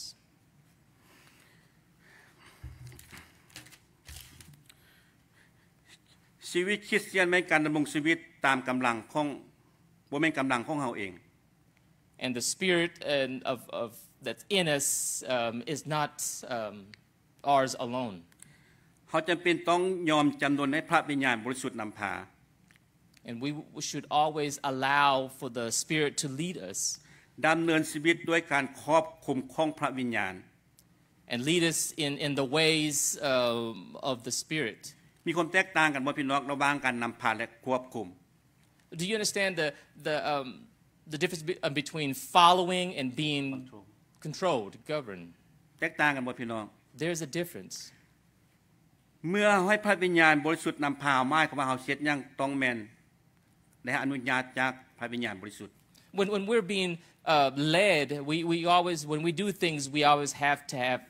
ชีวิตคริสเตียนเป็นการดำรงชีวิตตามกำลังของบ่แม่นกำลังของเฮาเอง And the Spirit that's in us is not ours alone. เฮาจำเป็นต้องยอมจำนนให้พระวิญญาณบริสุทธิ์นำพา And we should always allow for the Spirit to lead us ดำเนินชีวิตด้วยการครอบคุมของพระวิญญาณ and lead us in the ways of the Spirit. มีความแตกต่างกันบ่พี่น้องระหว่างการนำพาและควบคุม Do you understand the difference between following and being controlled, governed? แตกต่างกันบ่พี่น้อง There's a difference. เมื่อให้พระวิญญาณบริสุทธิ์นำพาหมายความว่าเฮาเฮ็ดหยังต้องแม่นได้อนุญาตจากพระวิญญาณบริสุทธิ์ When we're being led, we always, when we do things, we always have to have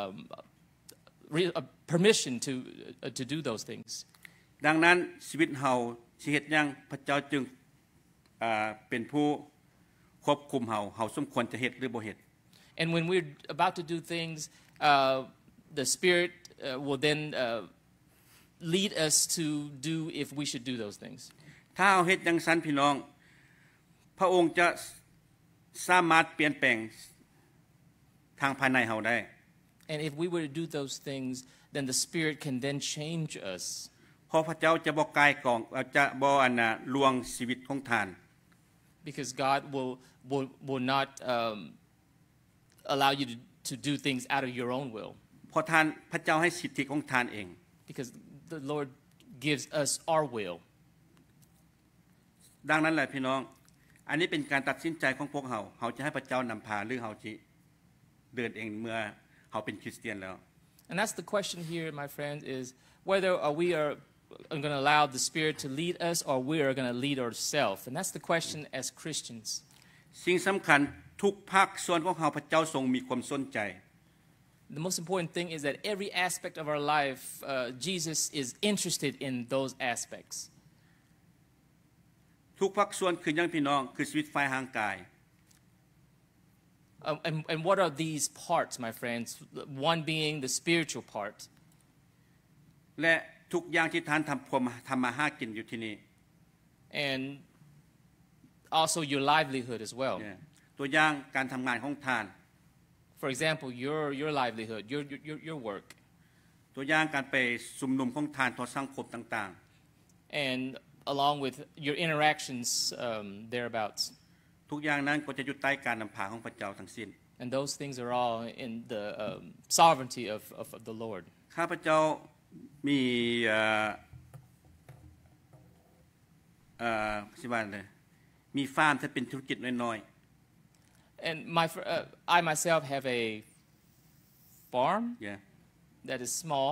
permission to do those things. ดังนั้นชีวิตเฮาสิเฮ็ดหยังพระเจ้าจึงเป็นผู้ควบคุมเฮาสมควรจะเฮ็ดหรือบ่เฮ็ด And when we're about to do things, the Spirit will then lead us to do if we should do those things. ถ้าเฮาเฮ็ดจังซั่นพี่น้องพระองค์จะสามารถเปลี่ยนแปลงทางภายในเฮาได้ And if we were to do those things, then the Spirit can then change us. เพราะพระเจ้าจะบ่กายกองจะบ่ลวงชีวิตของท่าน Because God will not allow you to do things out of your own will. เพราะท่านพระเจ้าให้สิทธิของท่านเอง Because the Lord gives us our will. ดังนั้นแหละพี่น้องอันนี้เป็นการตัดสินใจของพวกเฮาจะให้พระเจ้านำพาหรือเฮาสิเดินเองเมื่อเฮาเป็นคริสเตียนแล้ว And that's the question here, my friends, is whether we are going to allow the Spirit to lead us or we are going to lead ourselves. And that's the question as Christians. สิ่งสำคัญทุกภาคส่วนของเฮาพระเจ้าทรงมีความสนใจ The most important thing is that every aspect of our life, Jesus is interested in those aspects. ทุกภาคส่วนคือยังพี่น้องคือชีวิตฝ่ายร่างกาย And what are these parts, my friends? One being the spiritual part. และทุกอย่างที่ท่านทำมาหากินอยู่ที่นี่ And also your livelihood as well. ตัวอย่างการทำงานของท่าน For example, your livelihood, your work. ตัวอย่างการไปชุมนุมของท่านต่อสังคมต่าง And along with your interactions thereabouts. ๆทุกอย่างนั้นก็จะอยู่ใต้การนำพาของพระเจ้าทั้งสิ้น And those things are all in the sovereignty of the Lord. ข้าพเจ้ามีสิว่าเลยมีฟาร์มที่เป็นธุรกิจน้อย And I myself have a farm ๆ yeah. that is small.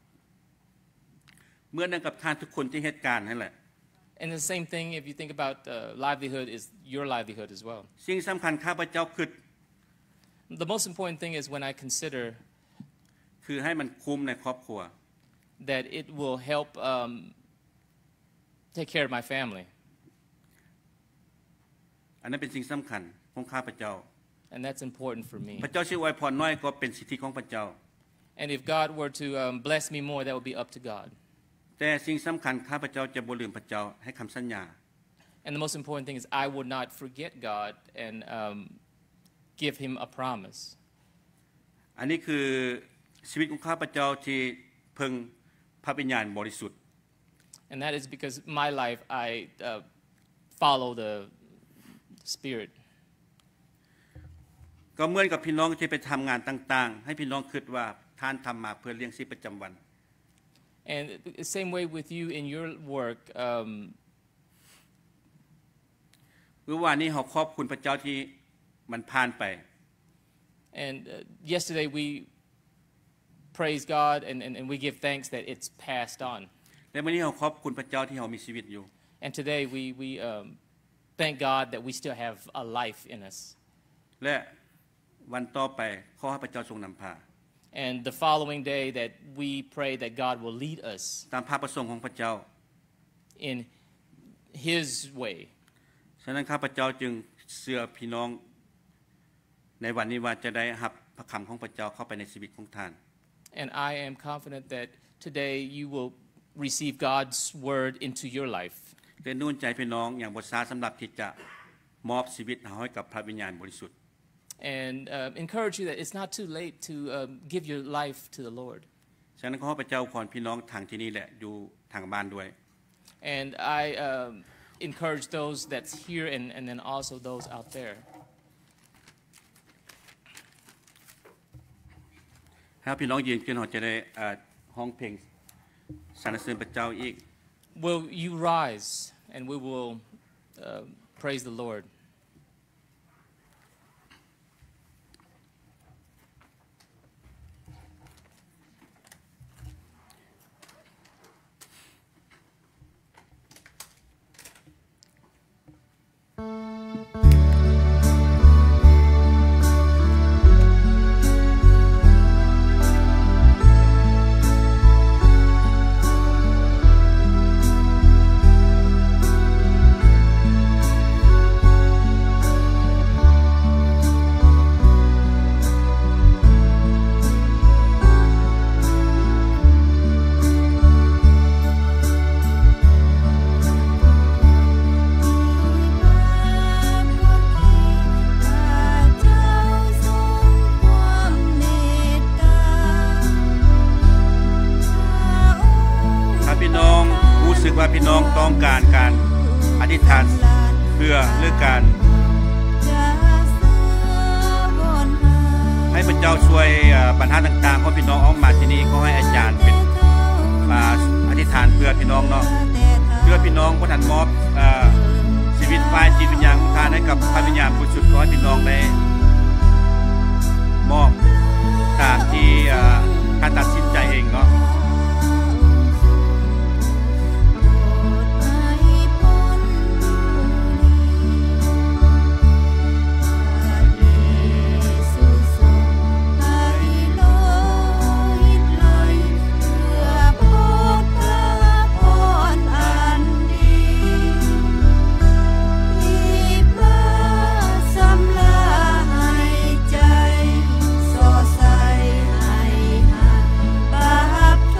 เมื่อนั้นกับท่านทุกคนที่เหตุการณ์นั่นแหละ And the same thing, if you think about livelihood, is your livelihood as well. สิ่งสำคัญข้าพเจ้าคือ The most important thing is when I consider คือให้มันคุ้มในครอบครัว that it will help take care of my family. อันนั้นเป็นสิ่งสำคัญของข้าพเจ้า And that's important for me. พระเจ้าช่วยอวยพรน้อยก็เป็นสิทธิของพระเจ้า And if God were to bless me more, that would be up to God. แต่สิ่งสำคัญข้าพเจ้าจะบ่ลืมพระเจ้าให้คำสัญญา And the most important thing is I would not forget God and give him a promise. อันนี้คือชีวิตของข้าพเจ้าที่เพิ่งพระวิญญาณบริสุทธิ์ And that is because my life, I follow the Spirit. ก็เหมือนกับพี่น้องที่ไปทำงานต่างๆให้พี่น้องคิดว่าท่านทำมาเพื่อเลี้ยงชีพประจำวัน And the same way with you in your work, เมื่อวานนี้เราขอบคุณพระเจ้าที่มันผ่านไป and yesterday we praise God and we give thanks that it's passed on. และวันนี้เราขอบคุณพระเจ้าที่เรามีชีวิตอยู่ And today we thank God that we still have a life in us. และวันต่อไปขอให้พระเจ้าทรงนำพา And the following day that we pray that God will lead us ตามพระประสงค์ของพระเจ้า in His way. ฉะนั้นข้าพเจ้าจึงเชื่อพี่น้องในวันนี้ว่าจะได้รับพระคำของพระเจ้าเข้าไปในชีวิตของท่าน And I am confident that today you will receive God's word into your life. และนุ่นใจพี่น้องอย่างบทสาสำหรับที่จะมอบชีวิตให้กับพระวิญญาณบริสุทธิ์ And encourage you that it's not too late to give your life to the Lord. ฉะนั้นขอพระเจ้าขอพี่น้องทางที่นี่แหละอยู่ทางบ้านด้วย And I encourage those that's here and then also those out there. ถ้าพี่น้องยืนขึ้นเราจะได้ห้องเพลงสรรเสริญพระเจ้าอีก Will you rise and we will praise the Lord. ว่าพี่น้องต้องการอธิษฐานเพื่อหรือการให้พระเจ้าช่วยปัญหาต่างๆของพี่น้องออกมาที่นี่ก็ให้อาจารย์เป็นอธิษฐานเพื่อพี่น้องเนาะเพื่อพี่น้องผู้ท่านมอบชีวิตฝ่ายจิตวิญญาณของท่านให้กับพระวิญญาณบริสุทธิ์ขอให้พี่น้องได้มอบตามที่ท่านตัดสินใจเองเนาะใจสดใสให้หาบาป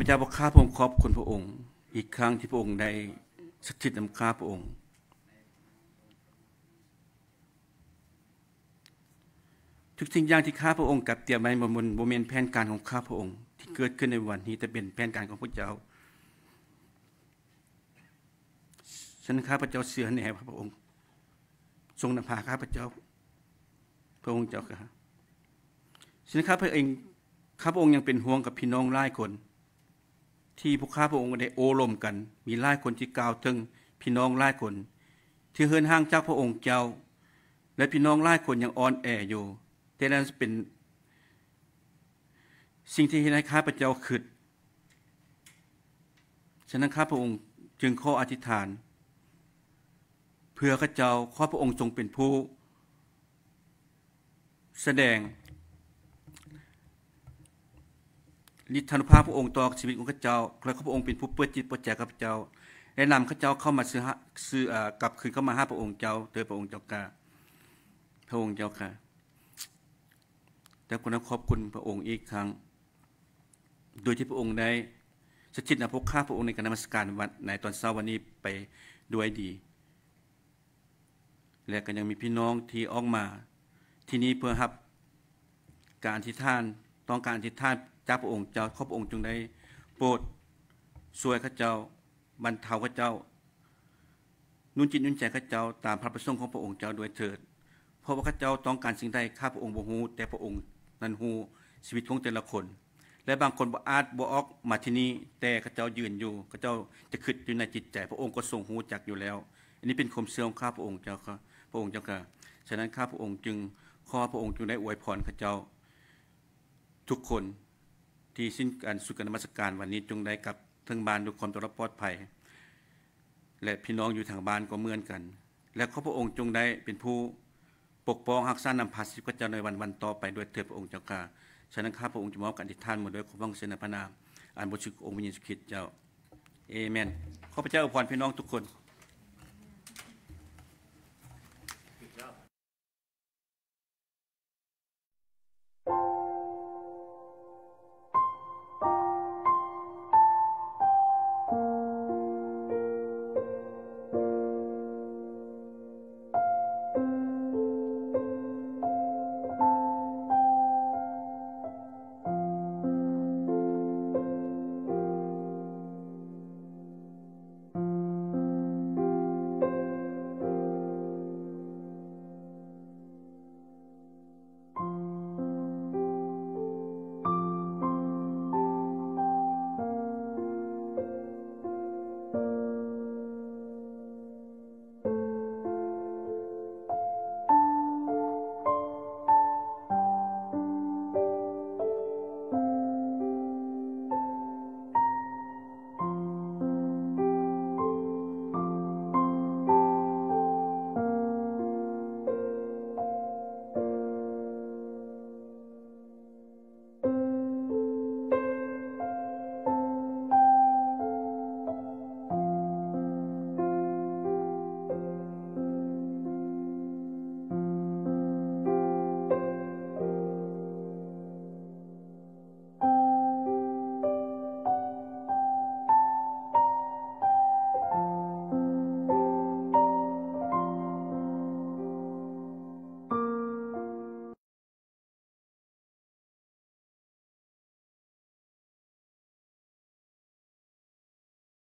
พเจ้าข้าพระองค์ขอบคุณพระองค์อีกครั้งที่พระองค์ได้สถิตนำข้าพระองค์ทุกสิ่งอย่างที่ข้าพระองค์กับเตรียมไว้บนโมเมนต์แผนการของข้าพระองค์ที่เกิดขึ้นในวันนี้แต่เป็นแผนการของพระเจ้าฉันข้าพระเจ้าเชื่อแน่พระองค์ทรงนำพาข้าพระเจ้าพระองค์เจ้าค่ะฉันข้าพระองค์ยังเป็นห่วงกับพี่น้องหลายคนที่พวกข้าพระองค์ได้โอลมกันมีหลายคนที่กล่าวถึงพี่น้องหลายคนที่เฮินห่างจากพระองค์เจ้าและพี่น้องหลายคนยังอ่อนแออยู่แต่นั้นเป็นสิ่งที่ให้ข้าพเจ้าคิดฉะนั้นข้าพระองค์จึงขออธิษฐานเพื่อข้าเจ้าขอพระองค์ทรงเป็นผู้แสดงฤทธานุภาพพระองค์ต่อชีวิตของข้าเจ้าและข้าพระองค์เป็นผู้เปิดจิตเปิดใจข้าพเจ้าและนำข้าเจ้าเข้ามาซื้อกลับคืนเข้ามาหาพระองค์เจ้าโดยพระองค์เจ้ากาพระองค์เจ้าค่ะแต่คนนั้นขอบคุณพระองค์อีกครั้งโดยที่พระองค์ได้สถิตในพวกข้าพระองค์ในการนมัสการวันในตอนเช้าวันนี้ไปด้วยดีและก็ยังมีพี่น้องที่ออกมาที่นี้เพื่อรับการอธิษฐานต้องการอธิษฐานจากพระองค์เจ้าขอพระองค์จงได้โปรดช่วยข้าเจ้าบรรเทาข้าเจ้านุ่นจิตนุ่นใจข้าเจ้าตามพระประสงค์ของพระองค์เจ้าโดยเถิดเพราะว่าข้าเจ้าต้องการสิ่งใดข้าพระองค์บ่ฮู้แต่พระองค์นั้นฮู้ชีวิตของแต่ละคนและบางคนบ่อาจบ่ออกมาที่นี่แต่ข้าเจ้ายืนอยู่ข้าเจ้าจะคิดอยู่ในจิตใจพระองค์ก็ทรงฮู้จักอยู่แล้วอันนี้เป็นความเชื่อของข้าพระองค์เจ้าค่ะพระองค์เจ้าค่ะฉะนั้นข้าพระองค์จึงขอพระองค์จงได้อวยพรข้าเจ้าทุกคนที่สิ้นการสุการนมัสการวันนี้จงได้กลับถึงบ้านด้วยความปลอดภัยและพี่น้องอยู่ทางบ้านก็เหมือนกันและขอพระองค์จงได้เป็นผู้ปกป้องรักษานำพาชีวิตข้าเจ้าในวันต่อไปด้วยเถิดพระองค์เจ้าค่ะฉะนั้นข้าพระองค์จะมอบการอธิษฐานหมดด้วยความหวังเสนพระนามอันบริสุทธิ์องค์พระเยซูคริสต์เจ้าเอเมนขอพระเจ้าอวยพรพี่น้องทุกคน